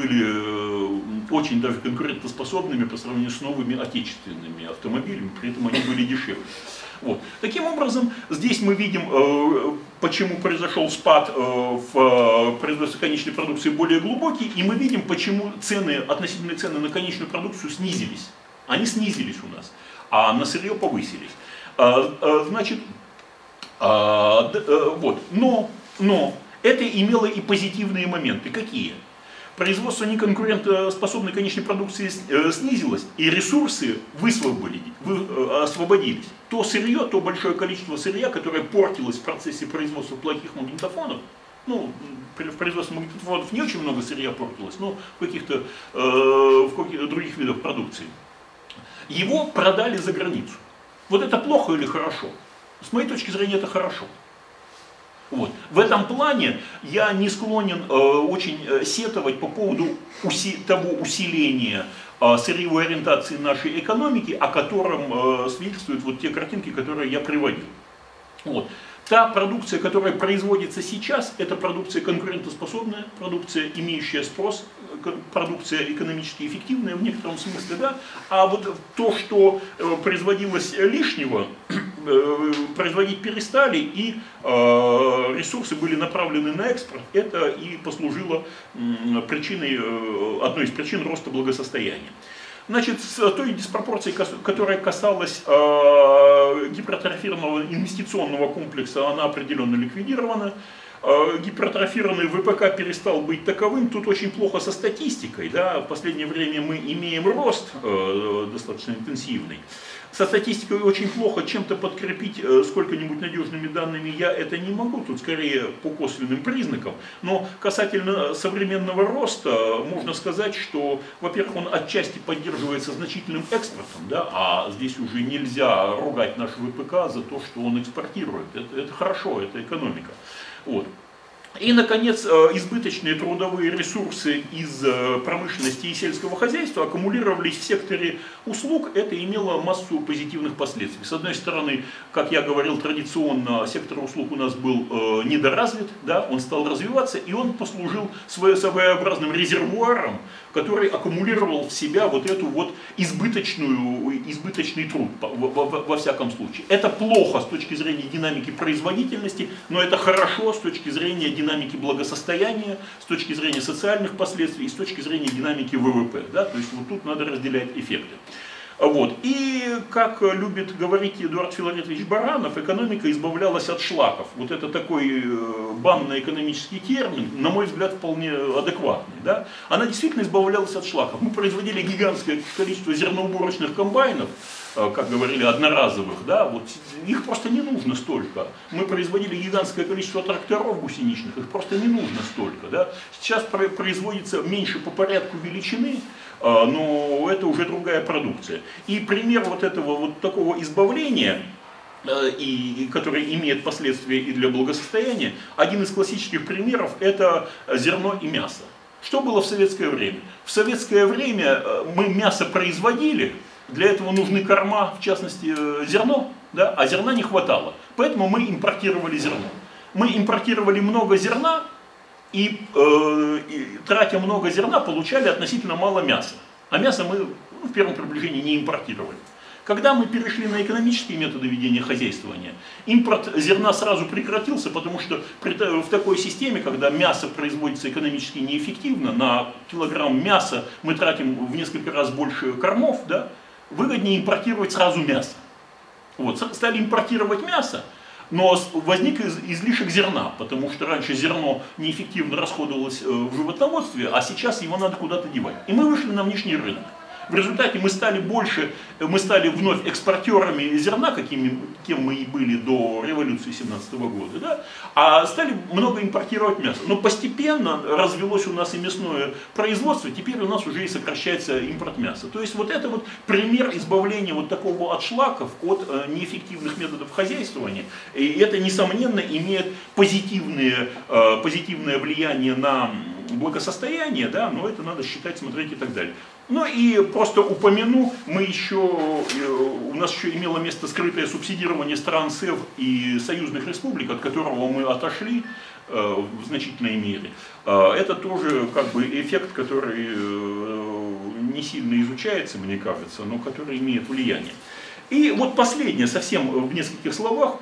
были очень даже конкурентоспособными по сравнению с новыми отечественными автомобилями, при этом они были дешевле. Вот. Таким образом, здесь мы видим, э, почему произошел спад э, в производстве конечной продукции более глубокий, и мы видим, почему цены, относительные цены на конечную продукцию снизились. Они снизились у нас, а на сырье повысились. А, а, значит, а, д, а, вот. но, но это имело и позитивные моменты. Какие? Производство неконкурентоспособной конечной продукции снизилось, и ресурсы высвободились, вы, освободились. То сырье, то большое количество сырья, которое портилось в процессе производства плохих магнитофонов, ну, в производстве магнитофонов не очень много сырья портилось, но в каких-то э, в каких других видах продукции, его продали за границу. Вот это плохо или хорошо? С моей точки зрения, это хорошо. Вот. В этом плане я не склонен э, очень э, сетовать по поводу уси того усиления э, сырьевой ориентации нашей экономики, о котором э, свидетельствуют вот те картинки, которые я приводил. Вот. Та продукция, которая производится сейчас, это продукция конкурентоспособная, продукция, имеющая спрос, продукция экономически эффективная в некотором смысле, да. А вот то, что производилось лишнего, производить перестали, и ресурсы были направлены на экспорт, это и послужило причиной, одной из причин роста благосостояния. Значит, с той диспропорцией, которая касалась э, гипертрофированного инвестиционного комплекса, она определенно ликвидирована. Э, гипертрофированный ВПК перестал быть таковым. Тут очень плохо со статистикой. Да? В последнее время мы имеем рост э, достаточно интенсивный. Со статистикой очень плохо, чем-то подкрепить э, сколько-нибудь надежными данными я это не могу, тут скорее по косвенным признакам. Но касательно современного роста, можно сказать, что, во-первых, он отчасти поддерживается значительным экспортом, да, а здесь уже нельзя ругать наш ВПК за то, что он экспортирует. Это, это хорошо, это экономика. Вот. И, наконец, избыточные трудовые ресурсы из промышленности и сельского хозяйства аккумулировались в секторе услуг. Это имело массу позитивных последствий. С одной стороны, как я говорил, традиционно сектор услуг у нас был недоразвит, да, он стал развиваться, и он послужил своеобразным резервуаром, который аккумулировал в себя вот эту вот избыточную, избыточный труд, во, во, во всяком случае. Это плохо с точки зрения динамики производительности, но это хорошо с точки зрения динамики благосостояния, с точки зрения социальных последствий и с точки зрения динамики ВВП. Да? То есть вот тут надо разделять эффекты. Вот. И, как любит говорить Эдуард Филаретович Баранов, экономика избавлялась от шлаков. Вот это такой банно-экономический термин, на мой взгляд, вполне адекватный. Да? Она действительно избавлялась от шлаков. Мы производили гигантское количество зерноуборочных комбайнов, как говорили, одноразовых, да, вот их просто не нужно столько. Мы производили гигантское количество тракторов гусеничных, их просто не нужно столько. Да. Сейчас производится меньше по порядку величины, но это уже другая продукция. И пример вот этого вот такого избавления, и, который имеет последствия и для благосостояния, один из классических примеров — это зерно и мясо. Что было в советское время? В советское время мы мясо производили. Для этого нужны корма, в частности зерно, да? А зерна не хватало. Поэтому мы импортировали зерно. Мы импортировали много зерна и, э, и тратя много зерна, получали относительно мало мяса. А мясо мы ну, в первом приближении не импортировали. Когда мы перешли на экономические методы ведения хозяйствования, импорт зерна сразу прекратился, потому что при, в такой системе, когда мясо производится экономически неэффективно, на килограмм мяса мы тратим в несколько раз больше кормов, да, выгоднее импортировать сразу мясо. Вот, стали импортировать мясо, но возник излишек зерна, потому что раньше зерно неэффективно расходовалось в животноводстве, а сейчас его надо куда-то девать. И мы вышли на внешний рынок. В результате мы стали больше, мы стали вновь экспортерами зерна, какими, кем мы и были до революции семнадцатого года, да? А стали много импортировать мясо. Но постепенно развелось у нас и мясное производство, теперь у нас уже и сокращается импорт мяса. То есть вот это вот пример избавления вот такого от шлаков, от э, неэффективных методов хозяйствования. И это, несомненно, имеет позитивные, э, позитивное влияние на благосостояние, да, но это надо считать, смотреть и так далее. Ну и просто упомяну, мы еще, у нас еще имело место скрытое субсидирование стран СЭВ и союзных республик, от которого мы отошли э, в значительной мере. Э, это тоже как бы эффект, который э, не сильно изучается, мне кажется, но который имеет влияние. И вот последнее, совсем в нескольких словах.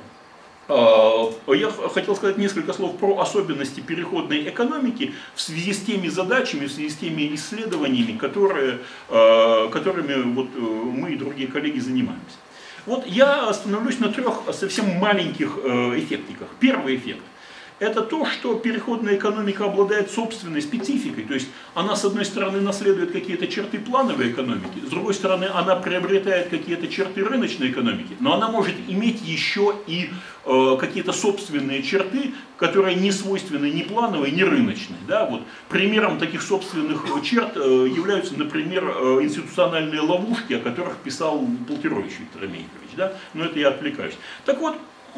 Я хотел сказать несколько слов про особенности переходной экономики в связи с теми задачами, в связи с теми исследованиями, которые, которыми вот мы и другие коллеги занимаемся. Вот я остановлюсь на трех совсем маленьких эффектиках. Первый эффект – это то, что переходная экономика обладает собственной спецификой, то есть она с одной стороны наследует какие-то черты плановой экономики, с другой стороны она приобретает какие-то черты рыночной экономики, но она может иметь еще и э, какие-то собственные черты, которые не свойственны ни плановой, ни рыночной. Да? Вот примером таких собственных черт э, являются, например, э, институциональные ловушки, о которых писал Платерович Виктор Эмелькович, да? Но это я отвлекаюсь. Так вот,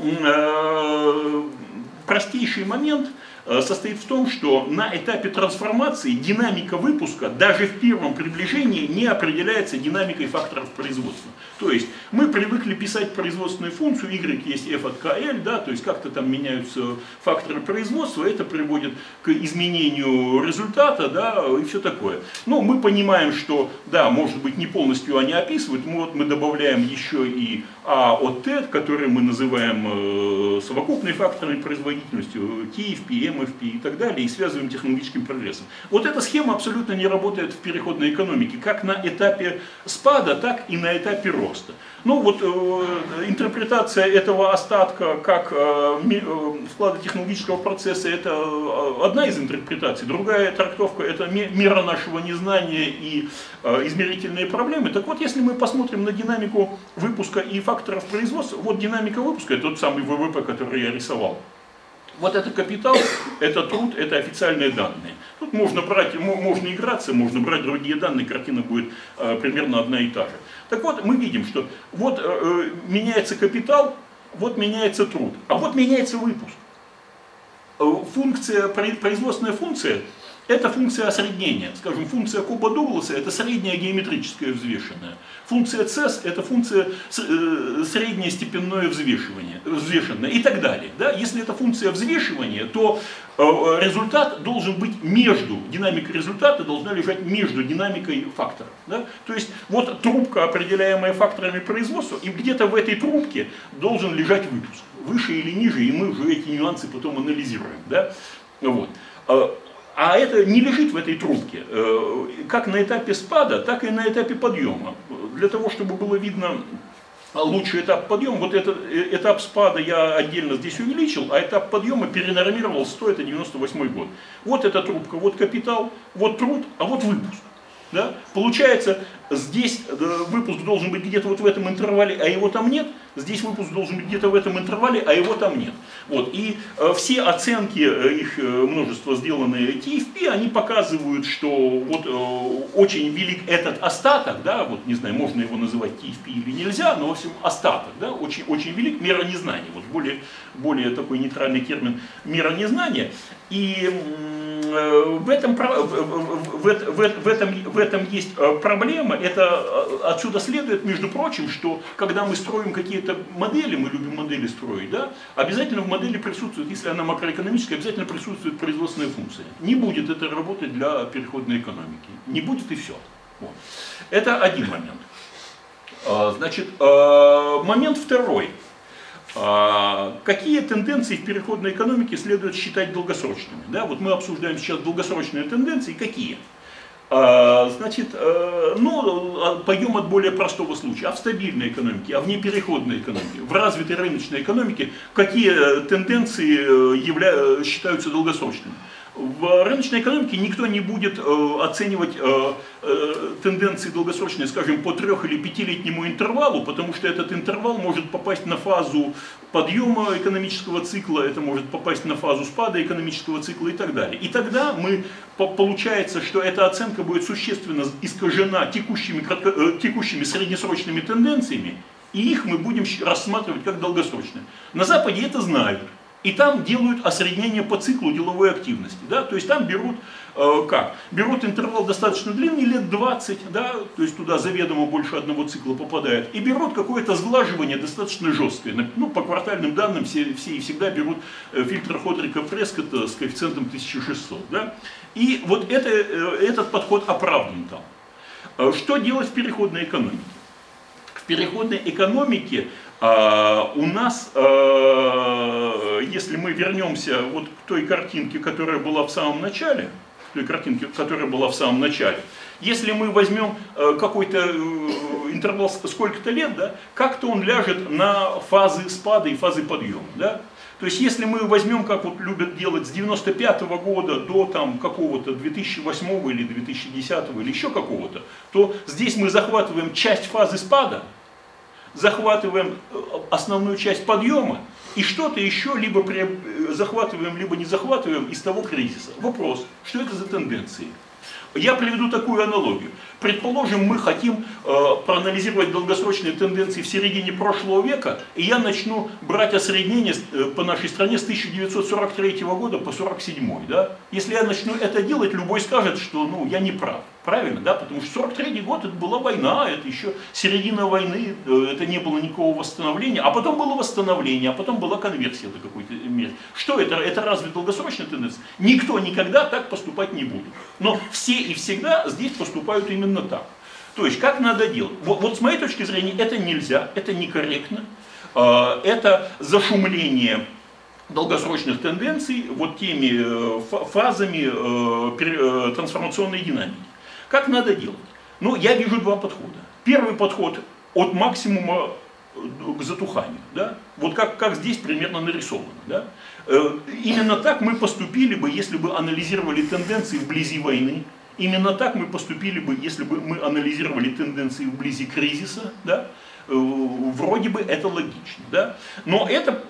э, простейший момент состоит в том, что на этапе трансформации динамика выпуска даже в первом приближении не определяется динамикой факторов производства. То есть мы привыкли писать производственную функцию, y есть f от kl, да, то есть как-то там меняются факторы производства, это приводит к изменению результата, да, и все такое. Но мы понимаем, что, да, может быть, не полностью они описывают, мы, вот, мы добавляем еще и a от t, которые мы называем э, совокупной факторной производительностью, t, fp, эм эф пи и так далее, и связываем технологическим прогрессом. Вот эта схема абсолютно не работает в переходной экономике, как на этапе спада, так и на этапе роста. Ну вот э, интерпретация этого остатка как э, э, вклада технологического процесса — это одна из интерпретаций. Другая трактовка — это мера нашего незнания и э, измерительные проблемы. Так вот, если мы посмотрим на динамику выпуска и факторов производства, вот динамика выпуска — это тот самый вэ вэ пэ, который я рисовал. Вот это капитал, это труд, это официальные данные. Тут можно брать, можно играться, можно брать другие данные, картина будет э, примерно одна и та же. Так вот, мы видим, что вот э, меняется капитал, вот меняется труд, а вот меняется выпуск. Функция, производственная функция — это функция осреднения. Скажем, функция Коба-Дугласа — это средняя геометрическая взвешенная. Функция цэс — это функция среднее степенное взвешивание, взвешенное и так далее. Да? Если это функция взвешивания, то результат должен быть между, динамика результата должна лежать между динамикой факторов. Да? То есть вот трубка, определяемая факторами производства, и где-то в этой трубке должен лежать выпуск. Выше или ниже, и мы уже эти нюансы потом анализируем. Да? Вот. А это не лежит в этой трубке, как на этапе спада, так и на этапе подъема. Для того, чтобы было видно лучший этап подъема, вот этот этап спада я отдельно здесь увеличил, а этап подъема перенормировал сто, это девяносто восьмой год. Вот эта трубка, вот капитал, вот труд, а вот выпуск. Да? Получается, здесь выпуск должен быть где-то вот в этом интервале, а его там нет. Здесь выпуск должен быть где-то в этом интервале, а его там нет. Вот. И э, все оценки, э, их э, множество, сделанные ти эф пи, они показывают, что вот, э, очень велик этот остаток, да, вот, не знаю, можно его называть ти эф пи или нельзя, но в общем остаток, да, очень, очень велик, мера незнания. Вот более, более такой нейтральный термин мера незнания. И э, в, этом, в, в, в, в, этом, в этом есть проблема. Это отсюда следует, между прочим, что когда мы строим какие-то модели, мы любим модели строить, да, обязательно в модели присутствует, если она макроэкономическая, обязательно присутствует производственная функция. Не будет это работать для переходной экономики. Не будет и все. Вот. Это один момент. Значит, момент второй. Какие тенденции в переходной экономике следует считать долгосрочными? Да, вот мы обсуждаем сейчас долгосрочные тенденции. Какие? Значит, ну, пойдем от более простого случая. А в стабильной экономике, а в непереходной экономике, в развитой рыночной экономике какие тенденции явля... считаются долгосрочными? В рыночной экономике никто не будет э, оценивать э, э, тенденции долгосрочные, скажем, по трех- или пятилетнему интервалу, потому что этот интервал может попасть на фазу подъема экономического цикла, это может попасть на фазу спада экономического цикла и так далее. И тогда мы, получается, что эта оценка будет существенно искажена текущими, кратко, э, текущими среднесрочными тенденциями, и их мы будем рассматривать как долгосрочные. На Западе это знают. И там делают осреднение по циклу деловой активности. Да? То есть там берут, э, как? Берут интервал достаточно длинный, лет двадцать, да? То есть туда заведомо больше одного цикла попадает, и берут какое-то сглаживание достаточно жесткое. Ну, по квартальным данным все, все и всегда берут э, фильтр Ходрика-Прескотта с коэффициентом тысяча шестьсот. Да? И вот это, э, этот подход оправдан там. Э, что делать в переходной экономике? В переходной экономике Uh, у нас, uh, если мы вернемся вот к той картинке, которая была в самом начале, к той картинке, которая была в самом начале, если мы возьмем uh, какой-то uh, интервал сколько-то лет, да, как-то он ляжет на фазы спада и фазы подъема. Да? То есть если мы возьмем, как вот любят делать, с девяносто пятого года до там какого-то две тысячи восьмого или две тысячи десятого или еще какого-то, то здесь мы захватываем часть фазы спада, захватываем основную часть подъема и что-то еще либо захватываем, либо не захватываем из того кризиса. Вопрос, что это за тенденции? Я приведу такую аналогию. Предположим, мы хотим э, проанализировать долгосрочные тенденции в середине прошлого века, и я начну брать осреднение э, по нашей стране с тысяча девятьсот сорок третьего года по сорок седьмой. Да? Если я начну это делать, любой скажет, что ну, я не прав. Правильно, да? Потому что сорок третий год это была война, это еще середина войны, это не было никакого восстановления, а потом было восстановление, а потом была конверсия до какой-то меры. Что это? Это разве долгосрочная тенденция? Никто никогда так поступать не будет. Но все и всегда здесь поступают именно так. То есть, как надо делать? Вот, вот с моей точки зрения, это нельзя, это некорректно, это зашумление долгосрочных тенденций вот теми фазами трансформационной динамики. Как надо делать? Ну, я вижу два подхода. Первый подход от максимума к затуханию. Да? Вот как, как здесь примерно нарисовано. Да? Именно так мы поступили бы, если бы анализировали тенденции вблизи войны. Именно так мы поступили бы, если бы мы анализировали тенденции вблизи кризиса. Да? Вроде бы это логично. Да? Но это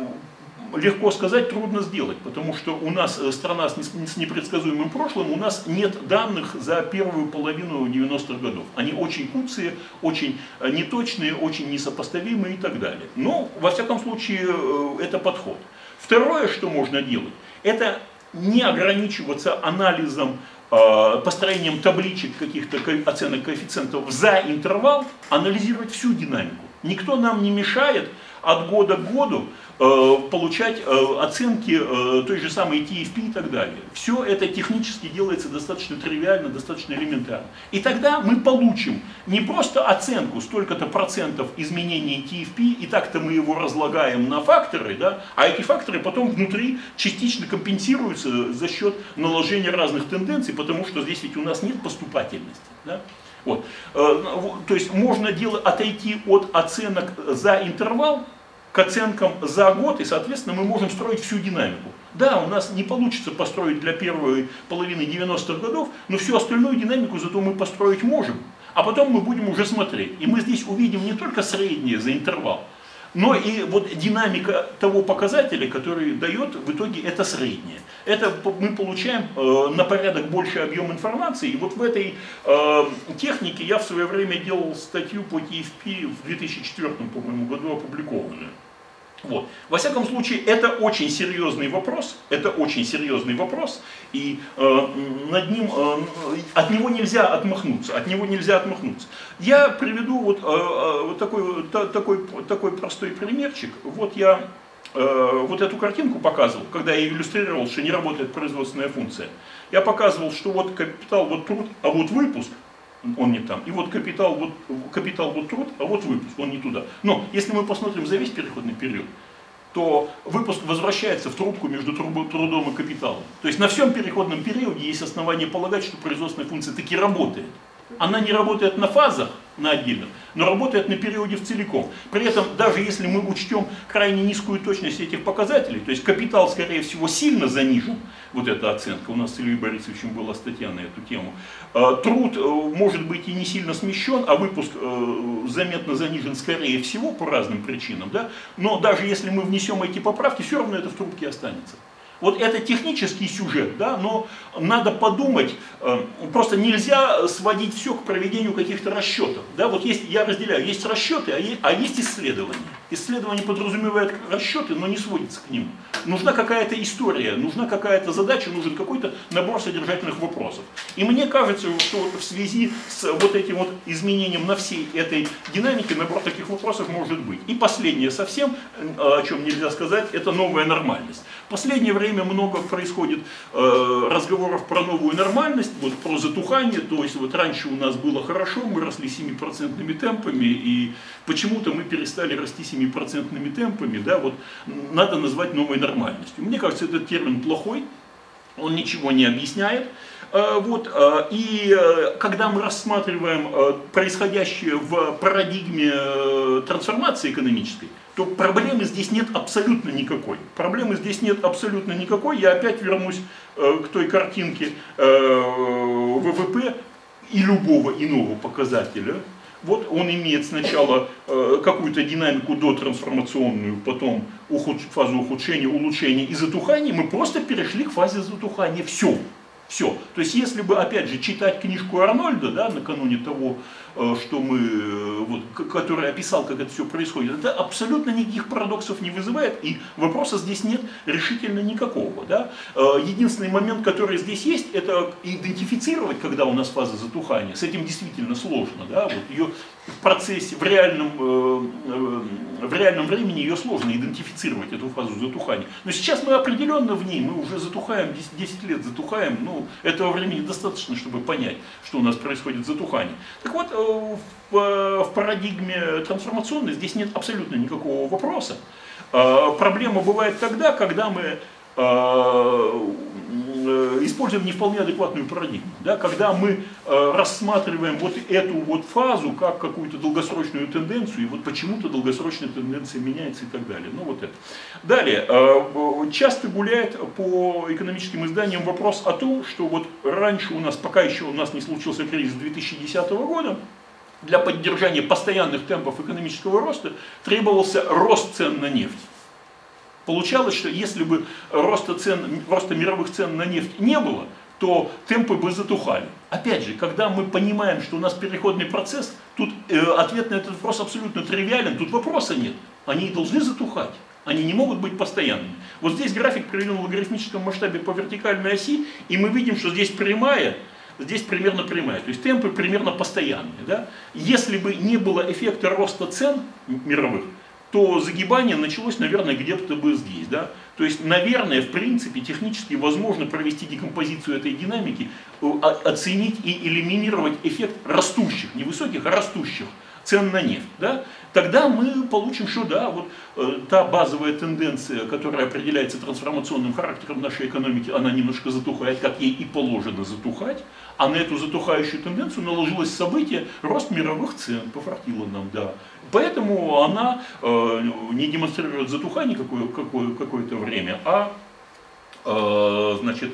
легко сказать, трудно сделать, потому что у нас страна с непредсказуемым прошлым, у нас нет данных за первую половину девяностых годов. Они очень куцые, очень неточные, очень несопоставимые и так далее. Но, во всяком случае, это подход. Второе, что можно делать, это не ограничиваться анализом, построением табличек каких-то оценок коэффициентов за интервал, анализировать всю динамику. Никто нам не мешает от года к году э, получать э, оценки э, той же самой ти эф пи и так далее. Все это технически делается достаточно тривиально, достаточно элементарно. И тогда мы получим не просто оценку столько-то процентов изменений ти эф пи, и так-то мы его разлагаем на факторы, да, а эти факторы потом внутри частично компенсируются за счет наложения разных тенденций, потому что здесь ведь у нас нет поступательности. Да. Вот. То есть можно дело отойти от оценок за интервал к оценкам за год, и, соответственно, мы можем строить всю динамику. Да, у нас не получится построить для первой половины девяностых годов, но всю остальную динамику зато мы построить можем, а потом мы будем уже смотреть. И мы здесь увидим не только среднее за интервал, но и вот динамика того показателя, который дает в итоге это среднее. Это мы получаем э, на порядок больший объем информации. И вот в этой э, технике я в свое время делал статью по ти эф пи в две тысячи четвёртом, по-моему, году опубликованную. Вот. Во всяком случае, это очень серьезный вопрос, это очень серьезный вопрос, и э, над ним, э, от него нельзя отмахнуться, от него нельзя отмахнуться. Я приведу вот, э, вот такой, та, такой, такой простой примерчик. Вот я э, вот эту картинку показывал, когда я иллюстрировал, что не работает производственная функция. Я показывал, что вот капитал, вот труд, а вот выпуск. Он не там. И вот капитал вот, капитал вот труд, а вот выпуск, он не туда. Но если мы посмотрим за весь переходный период, то выпуск возвращается в трубку между трудом и капиталом. То есть на всем переходном периоде есть основания полагать, что производственная функция таки работает. Она не работает на фазах, на отдельных, но работает на периоде в целиком. При этом, даже если мы учтем крайне низкую точность этих показателей, то есть капитал, скорее всего, сильно занижен, вот эта оценка, у нас с Ильей Борисовичем была статья на эту тему, труд может быть и не сильно смещен, а выпуск заметно занижен, скорее всего, по разным причинам, да? Но даже если мы внесем эти поправки, все равно это в трубке останется. Вот это технический сюжет, да, но надо подумать, э, просто нельзя сводить все к проведению каких-то расчетов. Да, вот есть, я разделяю, есть расчеты, а есть, а есть исследования. Исследование подразумевает расчеты, но не сводится к ним. Нужна какая-то история, нужна какая-то задача, нужен какой-то набор содержательных вопросов. И мне кажется, что в связи с вот этим вот изменением на всей этой динамике набор таких вопросов может быть. И последнее совсем, о чем нельзя сказать, это новая нормальность. В последнее время много происходит э, разговоров про новую нормальность, вот, про затухание, то есть вот раньше у нас было хорошо, мы росли семипроцентными темпами, и почему-то мы перестали расти семипроцентными темпами, да, вот надо назвать новой нормальностью. Мне кажется, этот термин плохой, он ничего не объясняет. Вот, и когда мы рассматриваем происходящее в парадигме трансформации экономической, то проблемы здесь нет абсолютно никакой. Проблемы здесь нет абсолютно никакой. Я опять вернусь к той картинке ВВП и любого иного показателя. Вот он имеет сначала какую-то динамику дотрансформационную, потом ухуд... фазу ухудшения, улучшения и затухания. Мы просто перешли к фазе затухания. Все. Все. То есть, если бы, опять же, читать книжку Арнольда, да, накануне того, что мы, вот, который описал, как это все происходит, это абсолютно никаких парадоксов не вызывает, и вопроса здесь нет решительно никакого. Да. Единственный момент, который здесь есть, это идентифицировать, когда у нас фаза затухания. С этим действительно сложно. Да. Вот ее в процессе, в реальном, в реальном времени ее сложно идентифицировать, эту фазу затухания. Но сейчас мы определенно в ней, мы уже затухаем, десять лет затухаем, ну, этого времени достаточно, чтобы понять, что у нас происходит затухание. Так вот, в, в парадигме трансформационной здесь нет абсолютно никакого вопроса. Проблема бывает тогда, когда мы используем не вполне адекватную парадигму. Да, когда мы рассматриваем вот эту вот фазу как какую-то долгосрочную тенденцию, и вот почему-то долгосрочная тенденция меняется и так далее. Ну, вот это. Далее, часто гуляет по экономическим изданиям вопрос о том, что вот раньше у нас, пока еще у нас не случился кризис две тысячи десятого года, для поддержания постоянных темпов экономического роста требовался рост цен на нефть. Получалось, что если бы роста, цен, роста мировых цен на нефть не было, то темпы бы затухали. Опять же, когда мы понимаем, что у нас переходный процесс, тут э, ответ на этот вопрос абсолютно тривиален, тут вопроса нет. Они должны затухать, они не могут быть постоянными. Вот здесь график приведен в логарифмическом масштабе по вертикальной оси, и мы видим, что здесь прямая, здесь примерно прямая, то есть темпы примерно постоянные. Да? Если бы не было эффекта роста цен мировых, то загибание началось, наверное, где-то бы здесь. Да? То есть, наверное, в принципе, технически возможно провести декомпозицию этой динамики, оценить и элиминировать эффект растущих, не высоких, а растущих цен на нефть. Да? Тогда мы получим, что да, вот э, та базовая тенденция, которая определяется трансформационным характером нашей экономики, она немножко затухает, как ей и положено затухать, а на эту затухающую тенденцию наложилось событие рост мировых цен, пофартило нам, да. Поэтому она э, не демонстрирует затухание какое, какое, какое-то время, а э, значит,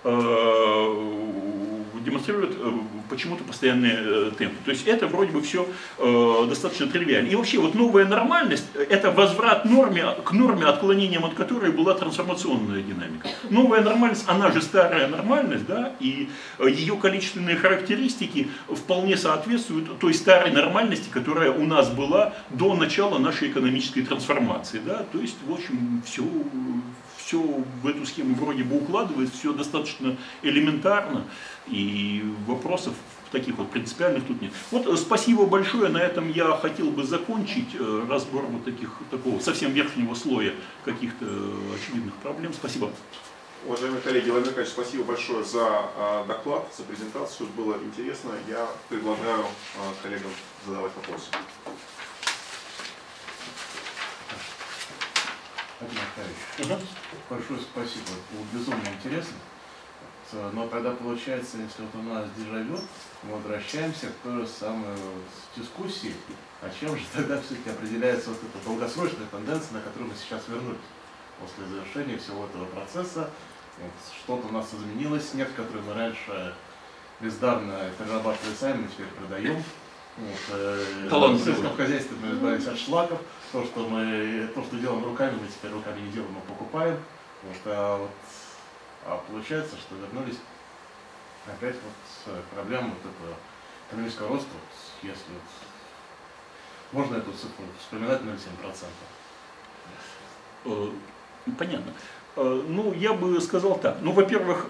э, демонстрирует э, почему-то постоянные э, темпы. То есть это вроде бы все э, достаточно тривиально. И вообще вот новая нормальность – это возврат норме, к норме, отклонением от которой была трансформационная динамика. Новая нормальность, она же старая нормальность, да, и ее количественные характеристики вполне соответствуют той старой нормальности, которая у нас была до начала нашей экономической трансформации. Да. То есть, в общем, все... все в эту схему вроде бы укладывает, все достаточно элементарно, и вопросов таких вот принципиальных тут нет. Вот спасибо большое, на этом я хотел бы закончить разбор вот таких, такого совсем верхнего слоя каких-то очевидных проблем. Спасибо. Уважаемые коллеги, Владимир Николаевич, спасибо большое за доклад, за презентацию, было интересно. Я предлагаю коллегам задавать вопросы. Угу. Большое спасибо, было безумно интересно. Но тогда получается, если вот у нас дежавю, мы возвращаемся к той же самой дискуссии, а чем же тогда все-таки определяется вот эта долгосрочная тенденция, на которую мы сейчас вернулись. После завершения всего этого процесса вот, что-то у нас изменилось, нефть, которую мы раньше бездарно перерабатывали сами, мы теперь продаем. Вот, э, в сельском хозяйстве мы избавились от шлаков, то, что мы то, что делаем руками, мы теперь руками не делаем, мы покупаем. Вот, а, вот, а получается, что вернулись опять вот к проблемам вот этого экономического роста, вот, если вот, можно эту цифру вспоминать ноль целых семь десятых процента. Понятно. Ну, я бы сказал так. Ну, во-первых,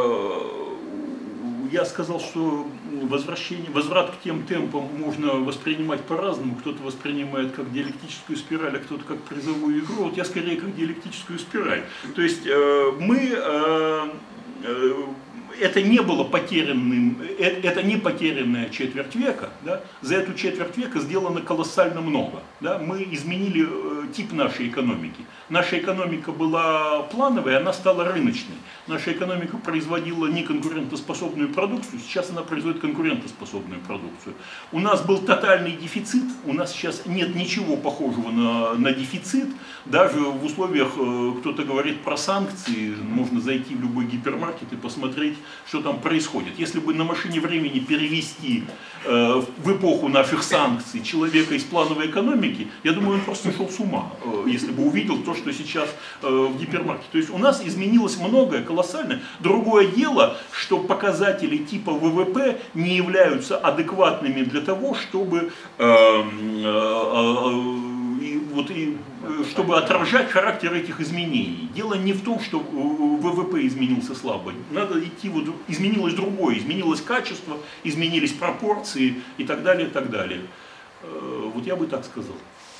я сказал, что возвращение, возврат к тем темпам можно воспринимать по-разному. Кто-то воспринимает как диалектическую спираль, а кто-то как призовую игру. Вот я скорее как диалектическую спираль. То есть мы... Это не было потерянным, это не потерянная четверть века, да? За эту четверть века сделано колоссально много. Да? Мы изменили тип нашей экономики. Наша экономика была плановой, она стала рыночной. Наша экономика производила неконкурентоспособную продукцию, сейчас она производит конкурентоспособную продукцию. У нас был тотальный дефицит, у нас сейчас нет ничего похожего на, на дефицит. Даже в условиях, кто-то говорит про санкции, можно зайти в любой гипермаркет и посмотреть, что там происходит. Если бы на машине времени перевести э, в эпоху наших санкций человека из плановой экономики, я думаю, он просто шел с ума, э, если бы увидел то, что сейчас э, в гипермаркете. То есть у нас изменилось многое, колоссальное. Другое дело, что показатели типа вэ вэ пэ не являются адекватными для того, чтобы... Э, э, э, И вот, и, чтобы отражать характер этих изменений. Дело не в том, что вэ вэ пэ изменился слабо. Надо идти, вот, изменилось другое, изменилось качество, изменились пропорции и так далее, и так далее. Вот я бы так сказал.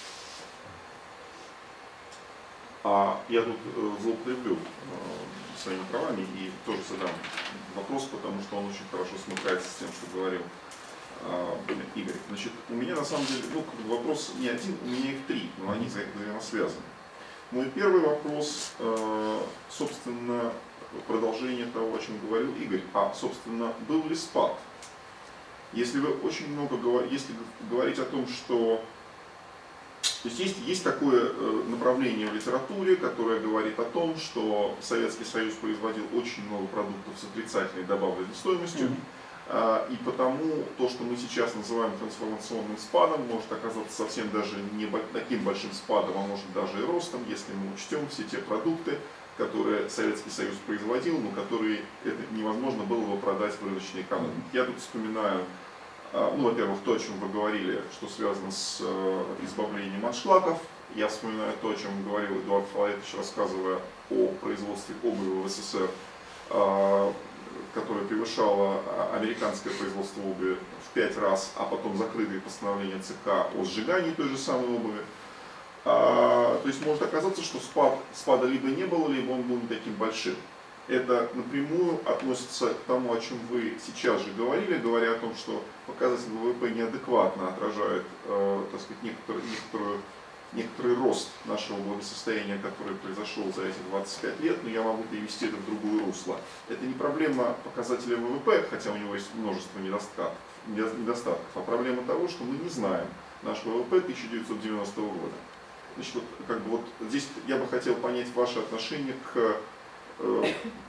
А я тут злоупотреблю своими правами и тоже задам вопрос, потому что он очень хорошо смыкается с тем, что говорил Игорь. Значит, у меня на самом деле ну, вопрос не один, у меня их три, но они взаимосвязаны. Мой первый вопрос, собственно, продолжение того, о чем говорил Игорь. А, собственно, был ли спад? Если вы очень много говорите, если говорить о том, что... То есть, есть есть такое направление в литературе, которое говорит о том, что Советский Союз производил очень много продуктов с отрицательной добавленной стоимостью. Mm-hmm. И потому то, что мы сейчас называем трансформационным спадом, может оказаться совсем даже не таким большим спадом, а может даже и ростом, если мы учтем все те продукты, которые Советский Союз производил, но которые это невозможно было бы продать в рыночной экономике. Я тут вспоминаю, ну, во-первых, то, о чем вы говорили, что связано с избавлением от шлаков. Я вспоминаю то, о чем говорил Эдуард Филаретович, рассказывая о производстве обуви в эс эс эр, которое превышало американское производство обуви в пять раз, а потом закрытые постановления ЦК о сжигании той же самой обуви. А, то есть может оказаться, что спад, спада либо не было, либо он был не таким большим. Это напрямую относится к тому, о чем вы сейчас же говорили, говоря о том, что показатель вэ вэ пэ неадекватно отражает э, так сказать, некоторый, некоторую, некоторый рост нашего благосостояния, который произошел за эти двадцать пять лет, но я могу перевести это в другое русло. Это не проблема показателя вэ вэ пэ, хотя у него есть множество недостатков, недостатков, а проблема того, что мы не знаем наш вэ вэ пэ тысяча девятьсот девяностого года. Значит, вот, как бы вот здесь я бы хотел понять ваше отношение к э,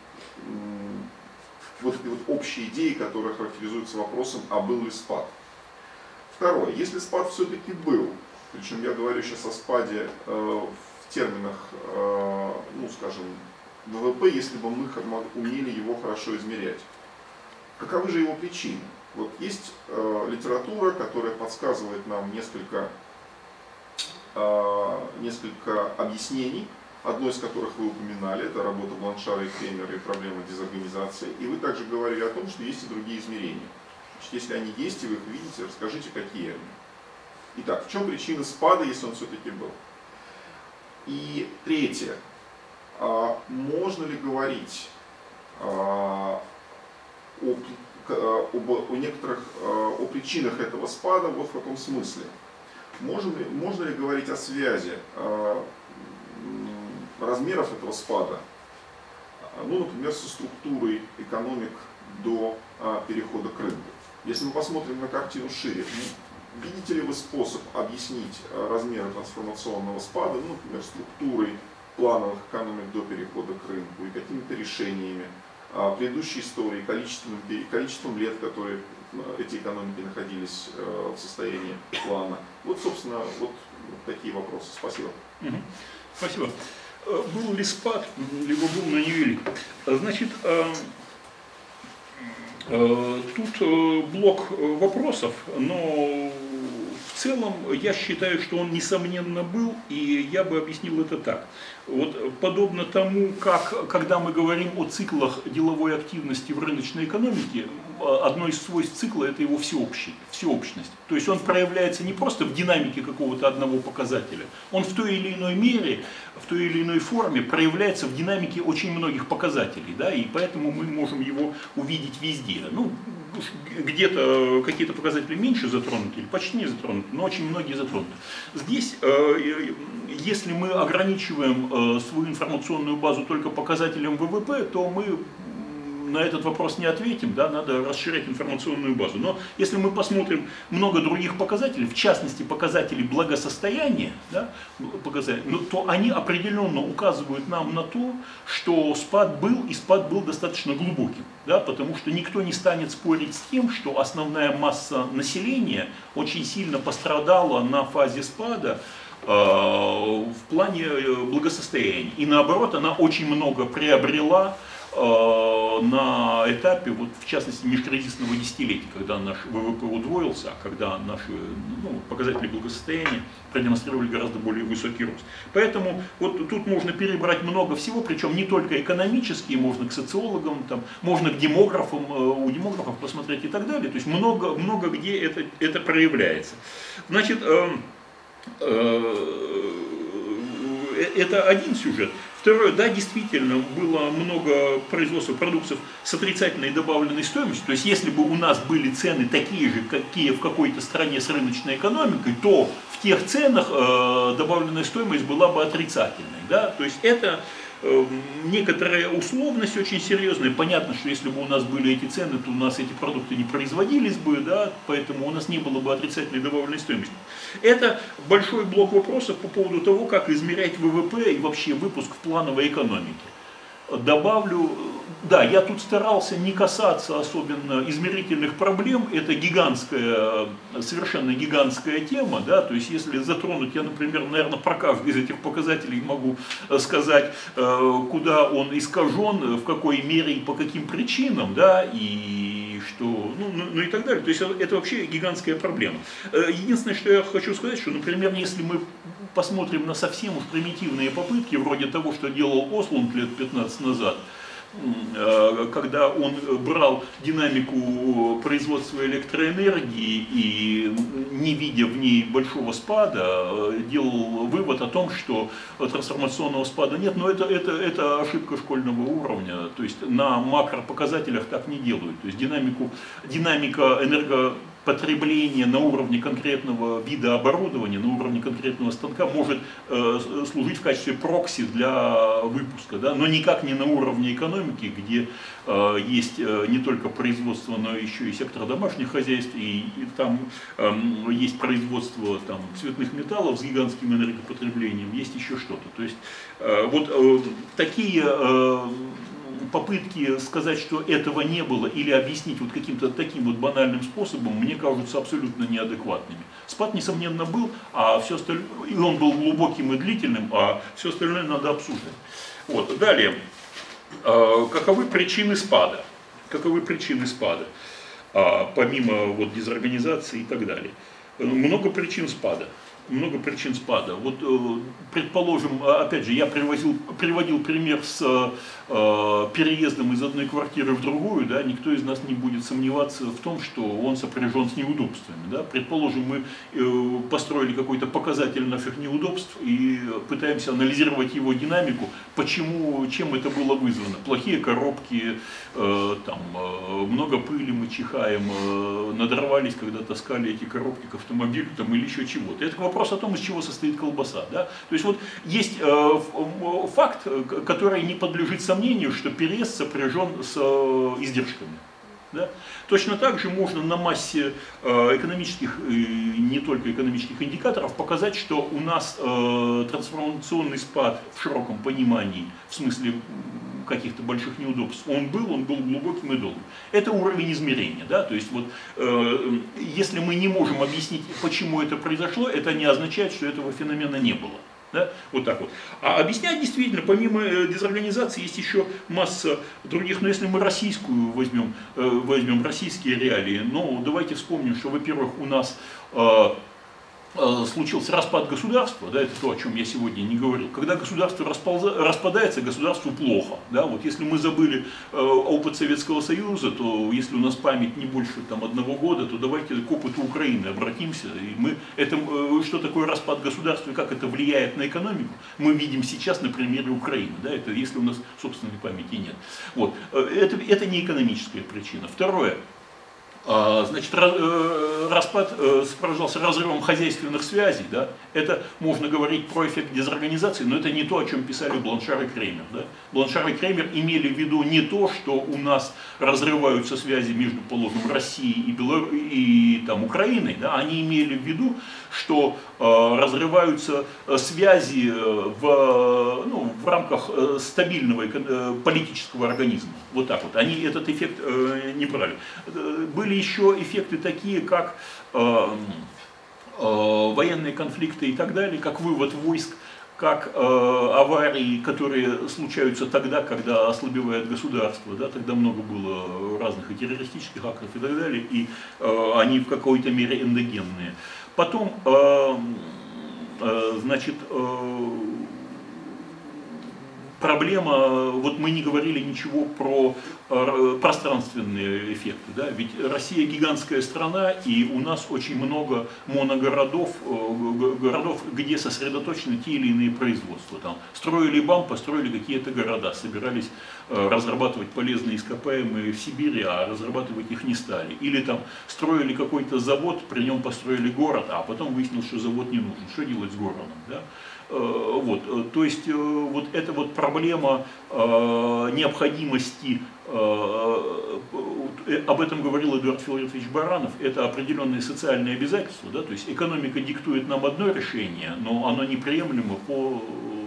вот этой вот общей идее, которая характеризуется вопросом, а был ли спад. Второе, если спад все-таки был, причем я говорю сейчас о спаде э, в терминах, э, ну скажем, вэ вэ пэ, если бы мы умели его хорошо измерять. Каковы же его причины? Вот есть э, литература, которая подсказывает нам несколько несколько объяснений, одно из которых вы упоминали, это работа Бланшара и Кремера и проблема дезорганизации. И вы также говорили о том, что есть и другие измерения. Значит, если они есть и вы их видите, расскажите, какие они. Итак, в чем причина спада, если он все-таки был? И третье. Можно ли говорить о, об, о некоторых о причинах этого спада вот в каком смысле? Можно ли, можно ли говорить о связи э, размеров этого спада, ну, например, со структурой экономик до э, перехода к рынку? Если мы посмотрим на картину шире, видите ли вы способ объяснить размеры трансформационного спада, ну, например, структурой плановых экономик до перехода к рынку и какими-то решениями предыдущей истории, количеством, количеством лет, которые эти экономики находились в состоянии плана? Вот, собственно, вот такие вопросы. Спасибо. Спасибо. Был ли спад, либо был, но невелик. Значит, тут блок вопросов, но в целом я считаю, что он несомненно был, и я бы объяснил это так. Вот подобно тому, как когда мы говорим о циклах деловой активности в рыночной экономике, одно из свойств цикла – это его всеобщий, всеобщность. То есть он проявляется не просто в динамике какого-то одного показателя, он в той или иной мере, в той или иной форме проявляется в динамике очень многих показателей, да, и поэтому мы можем его увидеть везде. Ну, где-то какие-то показатели меньше затронуты или почти не затронуты, но очень многие затронуты. Здесь, если мы ограничиваем свою информационную базу только показателем вэ вэ пэ, то мы на этот вопрос не ответим, да, надо расширять информационную базу. Но если мы посмотрим много других показателей, в частности показателей благосостояния, да, показателей, ну, то они определенно указывают нам на то, что спад был, и спад был достаточно глубоким. Да, потому что никто не станет спорить с тем, что основная масса населения очень сильно пострадала на фазе спада э, в плане благосостояния. И наоборот, она очень много приобрела на этапе, вот, в частности, межкризисного десятилетия, когда наш вэ вэ пэ удвоился, а когда наши ну, показатели благосостояния продемонстрировали гораздо более высокий рост. Поэтому вот тут можно перебрать много всего, причем не только экономические, можно к социологам, там, можно к демографам, у демографов посмотреть и так далее. То есть много, много где это, это проявляется. Значит, э, э, это один сюжет. Второе, да, действительно, было много производства продуктов с отрицательной добавленной стоимостью. То есть, если бы у нас были цены такие же, какие в какой-то стране с рыночной экономикой, то в тех ценах э, добавленная стоимость была бы отрицательной. Да? То есть, это э, некоторая условность очень серьезная. Понятно, что если бы у нас были эти цены, то у нас эти продукты не производились бы, да? Поэтому у нас не было бы отрицательной добавленной стоимости. Это большой блок вопросов по поводу того, как измерять вэ вэ пэ и вообще выпуск в плановой экономике. Добавлю, да, я тут старался не касаться особенно измерительных проблем, это гигантская, совершенно гигантская тема, да, то есть если затронуть, я, например, наверное, про каждый из этих показателей могу сказать, куда он искажен, в какой мере и по каким причинам, да, и что, ну, ну, ну и так далее. То есть это вообще гигантская проблема. Единственное, что я хочу сказать, что, например, если мы посмотрим на совсем уж примитивные попытки, вроде того, что делал Ослунд лет пятнадцать назад, когда он брал динамику производства электроэнергии и, не видя в ней большого спада, делал вывод о том, что трансформационного спада нет. Но это, это, это ошибка школьного уровня. То есть на макропоказателях так не делают. То есть динамику, динамика энерго потребление на уровне конкретного вида оборудования, на уровне конкретного станка может э, служить в качестве прокси для выпуска, да, но никак не на уровне экономики, где э, есть э, не только производство, но еще и сектор домашних хозяйств, и, и там э, есть производство там, цветных металлов с гигантским энергопотреблением, есть еще что-то. То есть э, вот э, такие э, попытки сказать, что этого не было, или объяснить вот каким-то таким вот банальным способом, мне кажутся абсолютно неадекватными. Спад, несомненно, был, а все остальное, и он был глубоким и длительным, а все остальное надо обсуждать. Вот. Далее, каковы причины спада? Каковы причины спада? Помимо вот дезорганизации и так далее. Много причин спада. Много причин спада. Вот, предположим, опять же, я привозил, приводил пример с э, переездом из одной квартиры в другую, да, никто из нас не будет сомневаться в том, что он сопряжен с неудобствами. Да. Предположим, мы э, построили какой-то показатель наших неудобств и пытаемся анализировать его динамику, почему, чем это было вызвано. Плохие коробки, э, там, э, много пыли мы чихаем, э, надорвались, когда таскали эти коробки к автомобилю там, или еще чего-то. Это вопрос о том, из чего состоит колбаса. Да? То есть вот есть э, факт, который не подлежит сомнению, что переезд сопряжен с э, издержками. Да? Точно так же можно на массе э, экономических, и не только экономических индикаторов показать, что у нас э, трансформационный спад в широком понимании, в смысле каких-то больших неудобств, он был, он был глубоким и долгим. Это уровень измерения. Да? То есть вот, э, если мы не можем объяснить, почему это произошло, это не означает, что этого феномена не было. Да? Вот так вот. А объяснять действительно, помимо дезорганизации, есть еще масса других. Но если мы российскую возьмем, возьмем российские реалии, ну давайте вспомним, что, во-первых, у нас э, э, случился распад государства, да, это то, о чем я сегодня не говорил. Когда государство располза, распадается, государству плохо. Да? Вот если мы забыли э, опыт Советского Союза, то если у нас память не больше там, одного года, то давайте к опыту Украины обратимся. И мы, это, э, что такое распад государства и как это влияет на экономику, мы видим сейчас на примере Украины. Да? Это если у нас собственной памяти нет. Вот. Это, это не экономическая причина. Второе. Значит, распад сопровождался разрывом хозяйственных связей. Да? Это можно говорить про эффект дезорганизации, но это не то, о чем писали Бланшар и Креймер. Да? Бланшар и Креймер имели в виду не то, что у нас разрываются связи между, положим, Россией и, Белор... и там, Украиной. Да? Они имели в виду, что э, разрываются связи в, ну, в рамках стабильного э, политического организма. Вот так вот. Они этот эффект э, не брали. Были еще эффекты такие, как э, э, военные конфликты и так далее, как вывод войск, как э, аварии, которые случаются тогда, когда ослабевает государство. Да, тогда много было разных и террористических актов и так далее, и э, они в какой-то мере эндогенные. Потом, э, э, значит, э, проблема, вот мы не говорили ничего про э, пространственные эффекты, да? Ведь Россия гигантская страна, и у нас очень много моногородов, э, городов, где сосредоточены те или иные производства. Там строили БАМ, построили какие-то города, собирались э, разрабатывать полезные ископаемые в Сибири, а разрабатывать их не стали. Или там строили какой-то завод, при нем построили город, а потом выяснилось, что завод не нужен. Что делать с городом? Да? Вот, то есть вот эта вот проблема э, необходимости, э, об этом говорил Эдуард Филаретович Баранов, это определенные социальные обязательства, да, то есть экономика диктует нам одно решение, но оно неприемлемо по,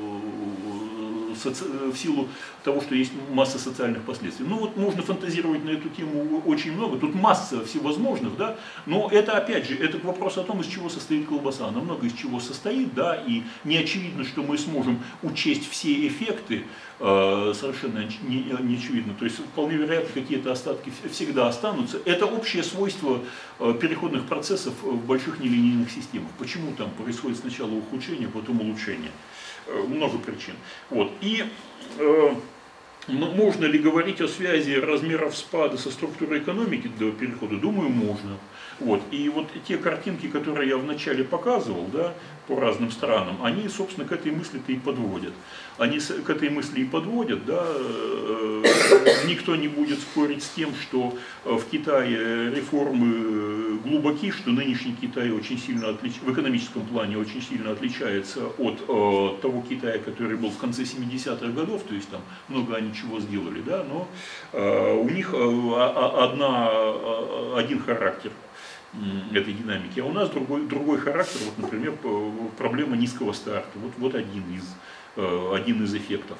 в силу того, что есть масса социальных последствий. Ну вот можно фантазировать на эту тему очень много, тут масса всевозможных, да, но это опять же, это вопрос о том, из чего состоит колбаса, она много из чего состоит, да, и не очевидно, что мы сможем учесть все эффекты, э, совершенно не, не очевидно, то есть вполне вероятно какие-то остатки всегда останутся. Это общее свойство э, переходных процессов в больших нелинейных системах. Почему там происходит сначала ухудшение, потом улучшение? Много причин. Вот. И э, можно ли говорить о связи размеров спада со структурой экономики до перехода? Думаю, можно. Вот. И вот те картинки, которые я вначале показывал, да, по разным странам, они, собственно, к этой мысли-то и подводят. Они к этой мысли и подводят, да, никто не будет спорить с тем, что в Китае реформы глубоки, что нынешний Китай очень сильно отлич... в экономическом плане очень сильно отличается от э, того Китая, который был в конце семидесятых годов, то есть там много они чего сделали, да, но э, у них одна, один характер этой динамики, а у нас другой, другой характер, вот, например, проблема низкого старта, вот, вот один, из, один из эффектов.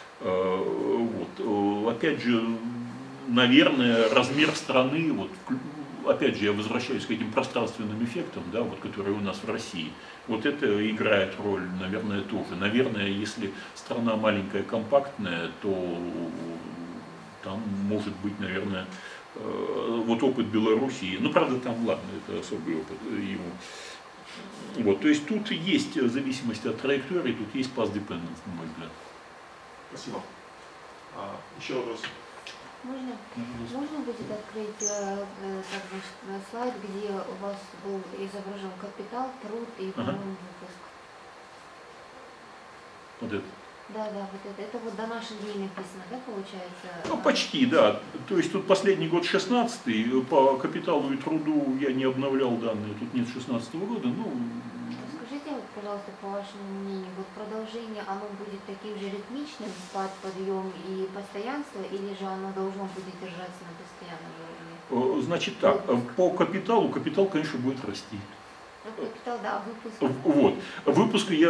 Вот. Опять же, наверное, размер страны, вот, опять же, я возвращаюсь к этим пространственным эффектам, да, вот, которые у нас в России, вот это играет роль, наверное, тоже. Наверное, если страна маленькая, компактная, то там может быть, наверное, вот опыт Белоруссии, ну, правда, там, ладно, это особый опыт ему. Вот, то есть тут есть зависимость от траектории, тут есть path dependence, на мой взгляд. Спасибо. А, еще вопрос. Можно? Mm-hmm. Можно будет открыть э, как бы, слайд, где у вас был изображен капитал, труд и, по-моему, ага. выпуск? Вот это. Да, да, вот это. Это вот до наших дней написано, да, получается? Ну, почти, да. То есть тут последний год шестнадцатый, по капиталу и труду я не обновлял данные, тут нет шестнадцатого года, ну... Скажите, вот, пожалуйста, по вашему мнению, вот продолжение, оно будет таким же ритмичным, спад, подъем и постоянство, или же оно должно будет держаться на постоянном уровне? Значит так, по капиталу, капитал, конечно, будет расти. Капитал, да, выпуск. Вот. Выпуск, я,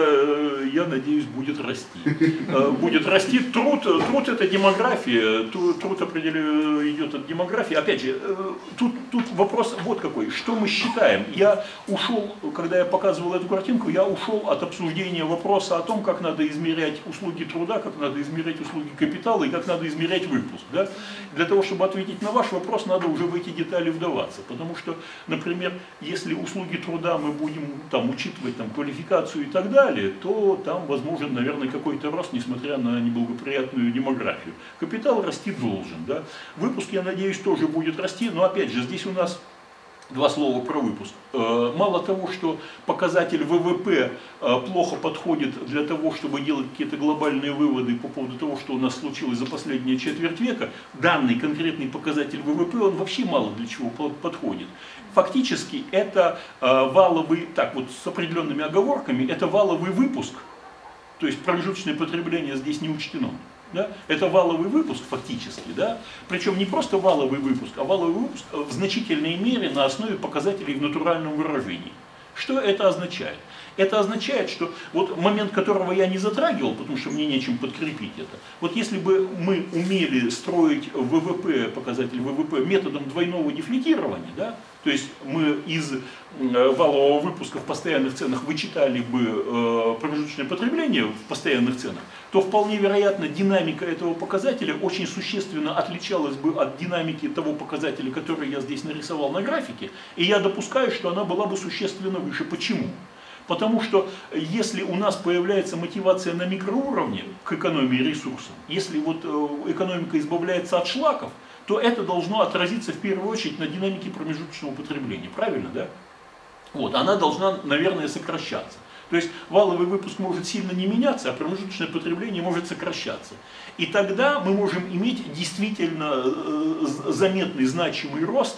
я надеюсь, будет расти. Будет расти. Труд, труд это демография, труд определенно идет от демографии. Опять же, тут, тут вопрос вот какой. Что мы считаем? Я ушел, когда я показывал эту картинку, я ушел от обсуждения вопроса о том, как надо измерять услуги труда, как надо измерять услуги капитала и как надо измерять выпуск. Да? Для того, чтобы ответить на ваш вопрос, надо уже в эти детали вдаваться. Потому что, например, если услуги труда мы будем там учитывать там, квалификацию и так далее, то там возможен, наверное, какой-то рост, несмотря на неблагоприятную демографию. Капитал расти должен. Да? Выпуск, я надеюсь, тоже будет расти, но опять же, здесь у нас два слова про выпуск. Мало того, что показатель ВВП плохо подходит для того, чтобы делать какие-то глобальные выводы по поводу того, что у нас случилось за последние четверть века, данный конкретный показатель ВВП, он вообще мало для чего подходит. Фактически это валовый, так вот с определенными оговорками, это валовый выпуск, то есть промежуточное потребление здесь не учтено. Да? Это валовый выпуск фактически, да? Причем не просто валовый выпуск, а валовый выпуск в значительной мере на основе показателей в натуральном выражении. Что это означает? Это означает, что вот момент, которого я не затрагивал, потому что мне нечем подкрепить это, вот если бы мы умели строить ВВП, показатель ВВП методом двойного дефлетирования, да, то есть мы из валового выпуска в постоянных ценах вычитали бы промежуточное потребление в постоянных ценах, то вполне вероятно динамика этого показателя очень существенно отличалась бы от динамики того показателя, который я здесь нарисовал на графике, и я допускаю, что она была бы существенно выше. Почему? Потому что если у нас появляется мотивация на микроуровне к экономии ресурсов, если вот экономика избавляется от шлаков, то это должно отразиться в первую очередь на динамике промежуточного потребления. Правильно, да? Вот, она должна, наверное, сокращаться. То есть валовый выпуск может сильно не меняться, а промежуточное потребление может сокращаться. И тогда мы можем иметь действительно заметный, значимый рост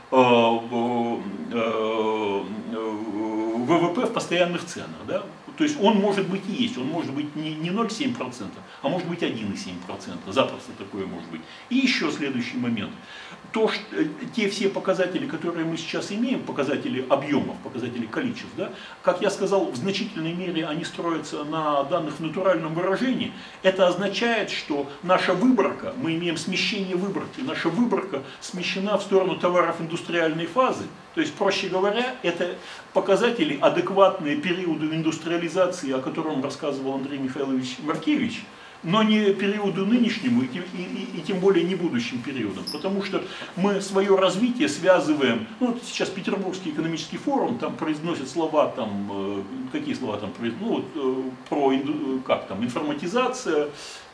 ВВП в постоянных ценах. Да? То есть он может быть и есть, он может быть не, не ноль целых семь десятых процента, а может быть один целых семь десятых процента, запросто такое может быть. И еще следующий момент. То, что, те все показатели, которые мы сейчас имеем, показатели объемов, показатели количеств, да, как я сказал, в значительной мере они строятся на данных в натуральном выражении. Это означает, что наша выборка, мы имеем смещение выборки, наша выборка смещена в сторону товаров индустриальной фазы. То есть, проще говоря, это показатели, адекватные периоду индустриализации, о котором рассказывал Андрей Михайлович Маркевич, но не периоду нынешнему и, и, и тем более не будущим периодам. Потому что мы свое развитие связываем, ну вот сейчас Петербургский экономический форум, там произносят слова, там, какие слова там произносят, ну вот про, как там, информатизация,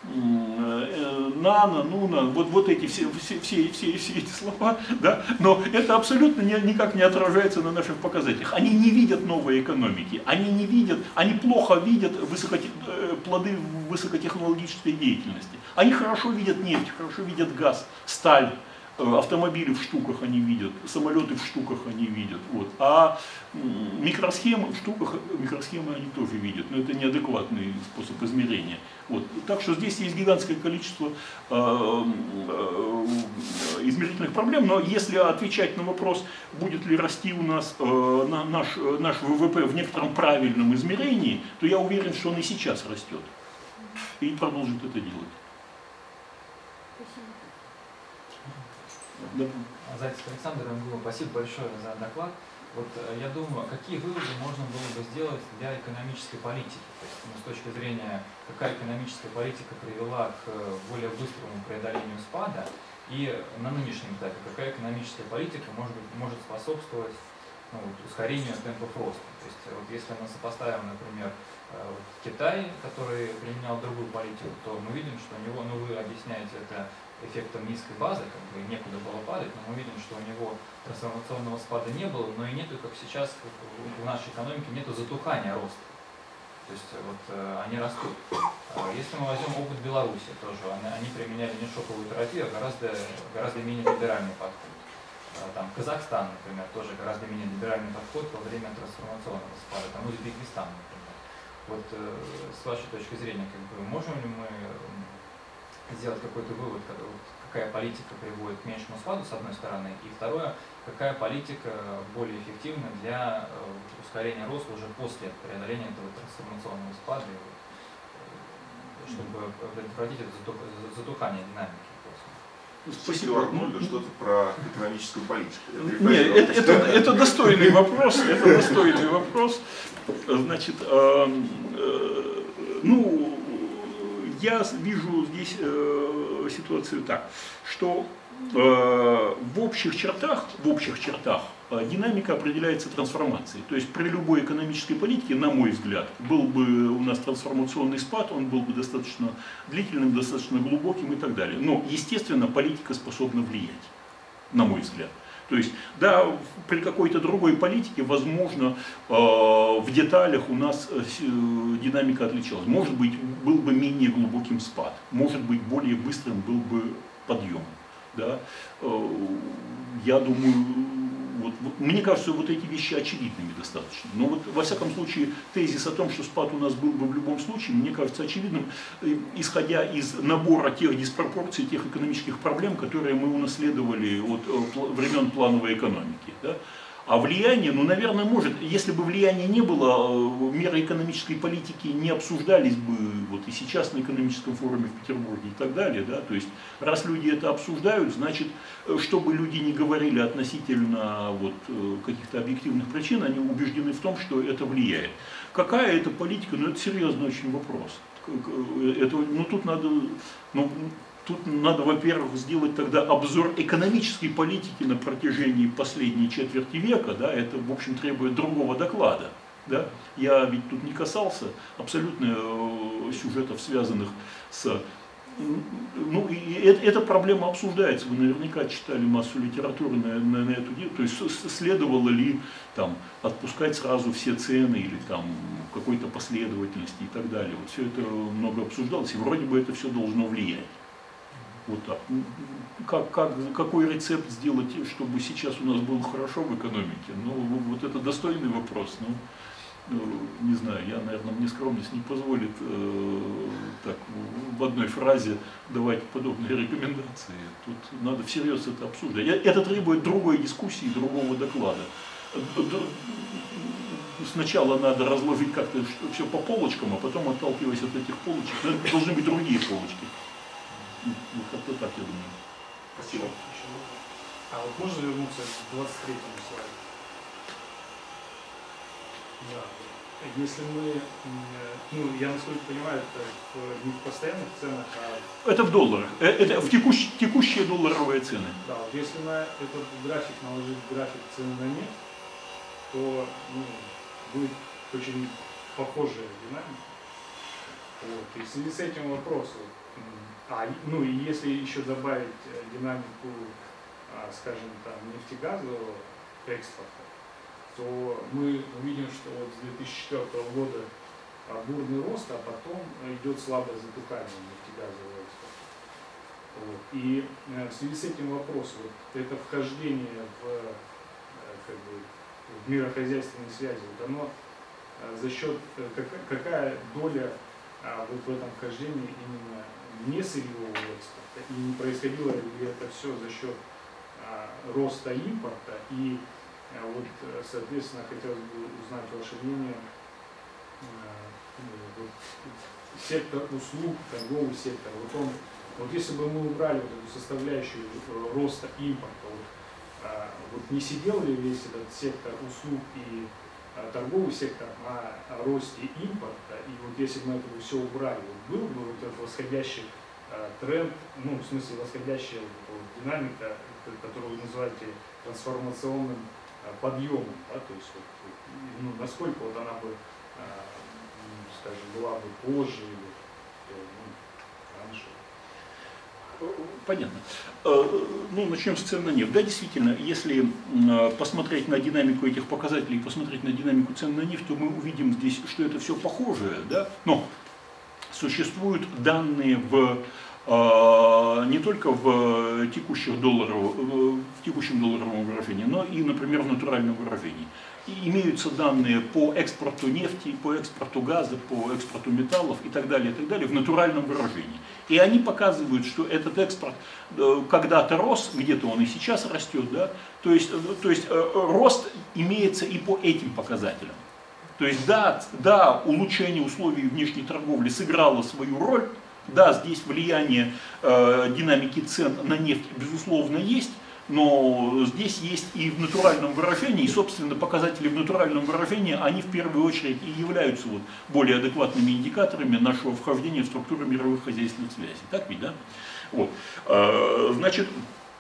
нано, нуна, вот, вот эти все, все, все, все, все эти слова, да, но это абсолютно не, никак не отражается на наших показателях. Они не видят новой экономики, они не видят, они плохо видят высоко, плоды высокотехнологической деятельности. Они хорошо видят нефть, хорошо видят газ, сталь, автомобили в штуках они видят, самолеты в штуках они видят. Вот. А микросхемы в штуках, микросхемы они тоже видят, но это неадекватный способ измерения. Вот. Так что здесь есть гигантское количество э, э, измерительных проблем, но если отвечать на вопрос, будет ли расти у нас э, на, наш, наш ВВП в некотором правильном измерении, то я уверен, что он и сейчас растет и продолжит это делать. Да. Зайцев Александр, МГУ, спасибо большое за доклад. Вот я думаю, какие выводы можно было бы сделать для экономической политики? То есть, ну, с точки зрения, какая экономическая политика привела к более быстрому преодолению спада, и на нынешнем этапе, какая экономическая политика может, быть, может способствовать, ну, вот, ускорению темпов роста? То есть, вот, если мы сопоставим, например, Китай, который применял другую политику, то мы видим, что у него, ну вы объясняете это эффектом низкой базы, как бы некуда было падать, но мы видим, что у него трансформационного спада не было, но и нету, как сейчас в нашей экономике, нету затухания роста. То есть вот они растут. Если мы возьмем опыт Беларуси, тоже они, они применяли не шоковую терапию, а гораздо, гораздо менее либеральный подход. Там Казахстан, например, тоже гораздо менее либеральный подход во время трансформационного спада, там Узбекистан, например. Вот с вашей точки зрения, как бы, можем ли мы сделать какой-то вывод, какая политика приводит к меньшему спаду, с одной стороны, и второе, какая политика более эффективна для ускорения роста уже после преодоления этого трансформационного спада, чтобы предотвратить это затухание динамики. Спасибо, Арнольду, что-то про экономическую политику. Нет, это, это, это достойный вопрос, это достойный вопрос. Значит, э, э, ну, я вижу здесь э, ситуацию так, что э, в общих чертах, в общих чертах э, динамика определяется трансформацией. То есть при любой экономической политике, на мой взгляд, был бы у нас трансформационный спад, он был бы достаточно длительным, достаточно глубоким и так далее. Но, естественно, политика способна влиять, на мой взгляд. То есть, да, при какой-то другой политике, возможно, э, в деталях у нас э, динамика отличалась. Может быть, был бы менее глубоким спад, может быть, более быстрым был бы подъем. Да? Э, я думаю, вот, вот, мне кажется, вот эти вещи очевидными достаточно. Но вот, во всяком случае, тезис о том, что спад у нас был бы в любом случае, мне кажется очевидным, исходя из набора тех диспропорций, тех экономических проблем, которые мы унаследовали от времен плановой экономики. Да? А влияние, ну, наверное, может, если бы влияния не было, меры экономической политики не обсуждались бы вот и сейчас на экономическом форуме в Петербурге и так далее. Да? То есть, раз люди это обсуждают, значит, что бы люди ни говорили относительно вот, каких-то объективных причин, они убеждены в том, что это влияет. Какая это политика? Ну, это серьезный очень вопрос. Это, ну, тут надо... Ну, Тут надо, во-первых, сделать тогда обзор экономической политики на протяжении последней четверти века. Да, это, в общем, требует другого доклада. Да. Я ведь тут не касался абсолютно э, сюжетов, связанных с... Ну, и это, эта проблема обсуждается. Вы наверняка читали массу литературы на, на, на эту тему. То есть, следовало ли там, отпускать сразу все цены или там какой-то последовательности и так далее. Вот все это много обсуждалось, и вроде бы это все должно влиять. Вот так. Как, как, какой рецепт сделать, чтобы сейчас у нас было хорошо в экономике? Ну, вот это достойный вопрос. Ну, ну не знаю, я, наверное, мне скромность не позволит э, так, в одной фразе давать подобные рекомендации. Тут надо всерьез это обсуждать. Это требует другой дискуссии, другого доклада. Сначала надо разложить как-то все по полочкам, а потом, отталкиваясь от этих полочек, должны быть другие полочки. Ну, как-то так, я думаю. Спасибо. А вот можно вернуться к двадцать третьему слайду? Да. Если мы, ну, я насколько понимаю, это в, не в постоянных ценах, а... Это в долларах. Это в текущие, текущие долларовые цены. Да, вот если на этот график наложить график цены на нефть, то ну, будет очень похожая динамика. Вот. И в связи с этим вопрос. А, ну и если еще добавить динамику, скажем, там, нефтегазового экспорта, то мы увидим, что вот с две тысячи четвёртого года бурный рост, а потом идет слабое затухание нефтегазового экспорта. Вот. И в связи с этим вопрос, вот это вхождение в, как бы, в мирохозяйственные связи, вот оно за счет, какая доля вот в этом вхождении именно не сырьевого экспорта, и не происходило ли это все за счет а, роста импорта, и а, вот, соответственно, хотелось бы узнать ваше мнение, а, вот, сектор услуг, торговый сектор, вот он, вот если бы мы убрали вот эту составляющую роста импорта, вот, а, вот не сидел ли весь этот сектор услуг и торговый сектор на росте импорта, и вот если бы мы это все убрали, вот был бы вот этот восходящий э, тренд, ну, в смысле восходящая вот, динамика, которую вы называете трансформационным э, подъемом, да, то есть, вот, ну, насколько вот она бы, э, скажем, была бы позже или э, ну, раньше. Понятно. Ну, начнем с цен на нефть. Да, действительно, если посмотреть на динамику этих показателей, посмотреть на динамику цен на нефть, то мы увидим здесь, что это все похожее, да? Но существуют данные в, не только в, текущих долларов, в текущем долларовом выражении, но и, например, в натуральном выражении. И имеются данные по экспорту нефти, по экспорту газа, по экспорту металлов и так далее, и так далее в натуральном выражении. И они показывают, что этот экспорт когда-то рос, где-то он и сейчас растет, да? то, есть, то есть рост имеется и по этим показателям. То есть да, да, улучшение условий внешней торговли сыграло свою роль, да, здесь влияние э, динамики цен на нефть безусловно есть, но здесь есть и в натуральном выражении, и, собственно, показатели в натуральном выражении, они в первую очередь и являются вот более адекватными индикаторами нашего вхождения в структуру мировых хозяйственных связей. Так ведь, да? Вот. Значит,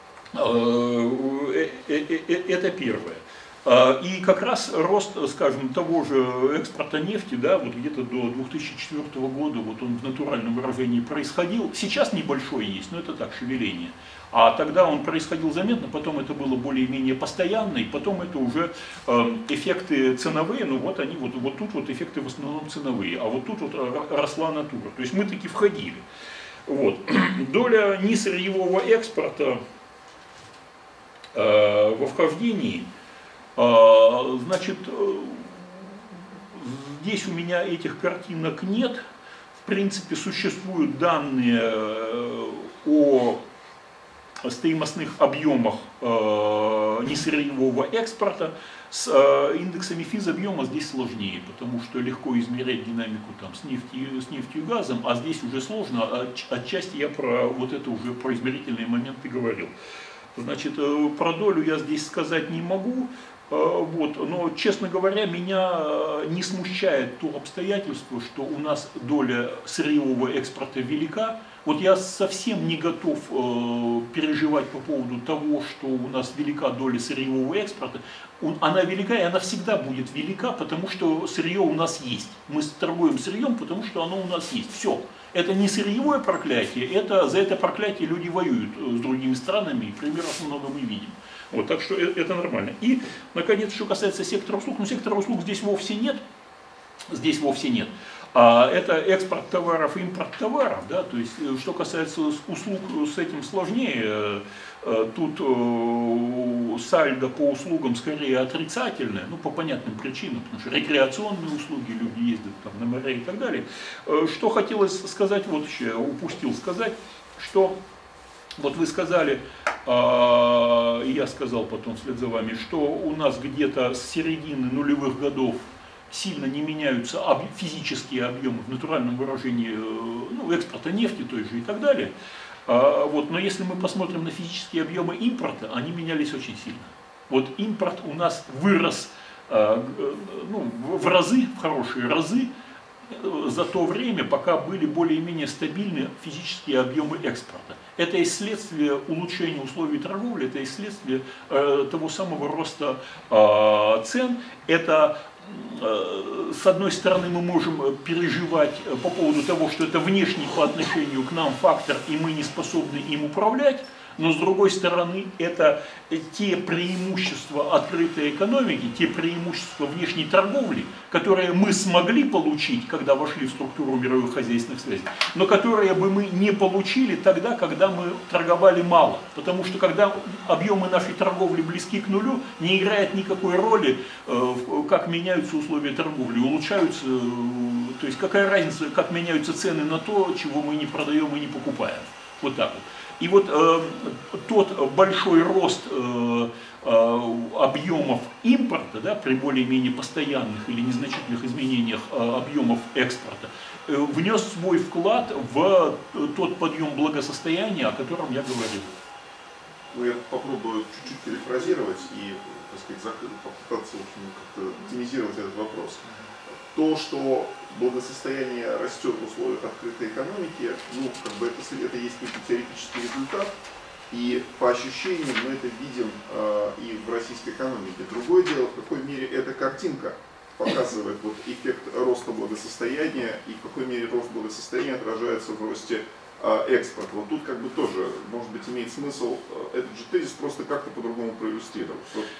это первое. И как раз рост, скажем, того же экспорта нефти, да, вот где-то до две тысячи четвёртого года вот он в натуральном выражении происходил. Сейчас небольшой есть, но это так, шевеление. А тогда он происходил заметно, потом это было более-менее постоянно, и потом это уже э, эффекты ценовые, ну вот они, вот, вот тут вот эффекты в основном ценовые, а вот тут вот росла натура. То есть мы таки входили. Вот. Доля несырьевого экспорта э, во вхождении, э, значит, э, здесь у меня этих картинок нет. В принципе, существуют данные э, о стоимостных объемах э, несырьевого экспорта. С э, индексами физобъема здесь сложнее, потому что легко измерять динамику там, с, нефтью, с нефтью и газом, а здесь уже сложно. А, отчасти я про вот это уже про измерительные моменты говорил. Значит, э, про долю я здесь сказать не могу. Вот. Но, честно говоря, меня не смущает то обстоятельство, что у нас доля сырьевого экспорта велика. Вот я совсем не готов э, переживать по поводу того, что у нас велика доля сырьевого экспорта. Она велика, и она всегда будет велика, потому что сырье у нас есть. Мы торгуем сырьем, потому что оно у нас есть. Все. Это не сырьевое проклятие, это, за это проклятие люди воюют с другими странами, и примеров много мы видим. Вот, так что это нормально. И, наконец, что касается сектора услуг, ну, сектора услуг здесь вовсе нет. Здесь вовсе нет. А это экспорт товаров и импорт товаров. Да? То есть, что касается услуг, с этим сложнее. Тут сальдо по услугам скорее отрицательное, ну, по понятным причинам, потому что рекреационные услуги, люди ездят там на моря и так далее. Что хотелось сказать, вот еще упустил сказать, что вот вы сказали, и я сказал потом вслед за вами, что у нас где-то с середины нулевых годов сильно не меняются об, физические объемы в натуральном выражении ну, экспорта нефти той же и так далее. А, вот, но если мы посмотрим на физические объемы импорта, они менялись очень сильно. Вот импорт у нас вырос а, ну, в разы, в хорошие разы, за то время, пока были более-менее стабильны физические объемы экспорта. Это и следствие улучшения условий торговли, это и следствие э, того самого роста э, цен. Это, э, с одной стороны, мы можем переживать по поводу того, что это внешний по отношению к нам фактор, и мы не способны им управлять. Но с другой стороны, это те преимущества открытой экономики, те преимущества внешней торговли, которые мы смогли получить, когда вошли в структуру мировых хозяйственных связей, но которые бы мы не получили тогда, когда мы торговали мало. Потому что когда объемы нашей торговли близки к нулю, не играет никакой роли, как меняются условия торговли, улучшаются, то есть какая разница, как меняются цены на то, чего мы не продаем и не покупаем. Вот так вот. И вот э, тот большой рост э, э, объемов импорта, да, при более-менее постоянных или незначительных изменениях э, объемов экспорта, э, внес свой вклад в тот подъем благосостояния, о котором я говорил. Ну, я попробую чуть-чуть перефразировать и, так сказать, попытаться как-то оптимизировать этот вопрос. То, что благосостояние растет в условиях открытой экономики, ну, как бы это, это есть некий теоретический результат, и по ощущениям мы это видим э, и в российской экономике. Другое дело, в какой мере эта картинка показывает вот, эффект роста благосостояния, и в какой мере рост благосостояния отражается в росте э, экспорта. Вот тут как бы тоже, может быть, имеет смысл э, этот же тезис просто как-то по-другому проиллюстрировать. Вот.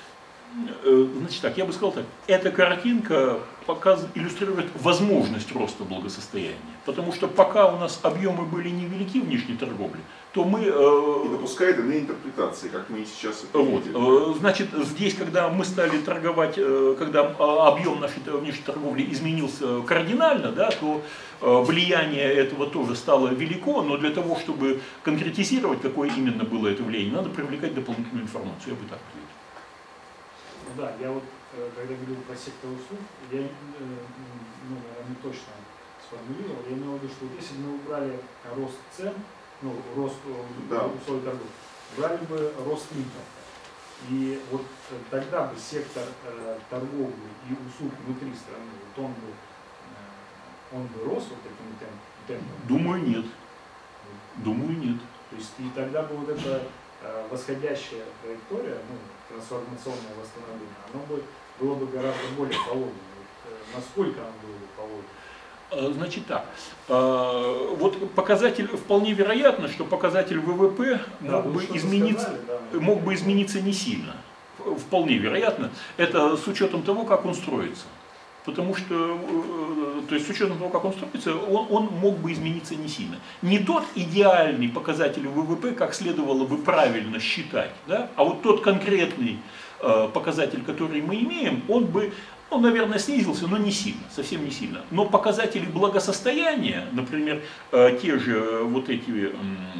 Значит так, я бы сказал так, эта картинка показ, иллюстрирует возможность роста благосостояния. Потому что пока у нас объемы были невелики внешней торговли, то мы... Э, и допускает иные интерпретации, как мы сейчас это вот, видели. э, значит, здесь, когда мы стали торговать, э, когда объем нашей внешней торговли изменился кардинально, да, то э, влияние этого тоже стало велико, но для того, чтобы конкретизировать, какое именно было это влияние, надо привлекать дополнительную информацию, я бы так ответил. Да, я вот, когда говорил про сектор услуг, я, ну, наверное, не точно сформулировал, я имел в виду, что вот если бы мы убрали рост цен, ну, рост да. условий торговли, брали бы рост импорта. И вот тогда бы сектор э, торговли и услуг внутри страны, вот он бы, э, он бы рос вот таким темпом? Думаю, нет. Думаю, нет. То есть и тогда бы вот эта э, восходящая траектория, ну, трансформационное восстановление, оно бы было бы гораздо более пологим. Вот, э, насколько оно было бы пологим? Значит так, вот показатель, вполне вероятно, что показатель ВВП Да, мог, бы что-то измениться, сказали, да. мог бы измениться не сильно. Вполне вероятно. Это с учетом того, как он строится. Потому что, то есть с учетом того, как он строится, он, он мог бы измениться не сильно. Не тот идеальный показатель ВВП, как следовало бы правильно считать, да? А вот тот конкретный э, показатель, который мы имеем, он бы, он, наверное, снизился, но не сильно, совсем не сильно. Но показатели благосостояния, например, э, те же вот эти, э,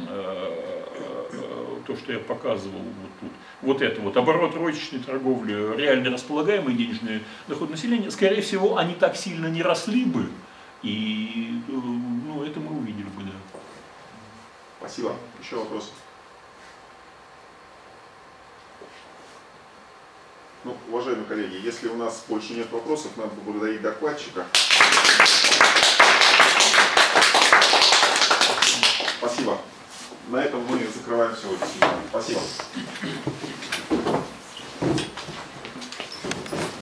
э, то, что я показывал вот тут, вот это вот, оборот розничной торговли, реально располагаемый денежный доход населения, скорее всего, они так сильно не росли бы, и ну, это мы увидели бы, да. Спасибо. Еще вопросы? Ну, уважаемые коллеги, если у нас больше нет вопросов, надо поблагодарить докладчика. Спасибо. На этом мы закрываем сегодня. Спасибо.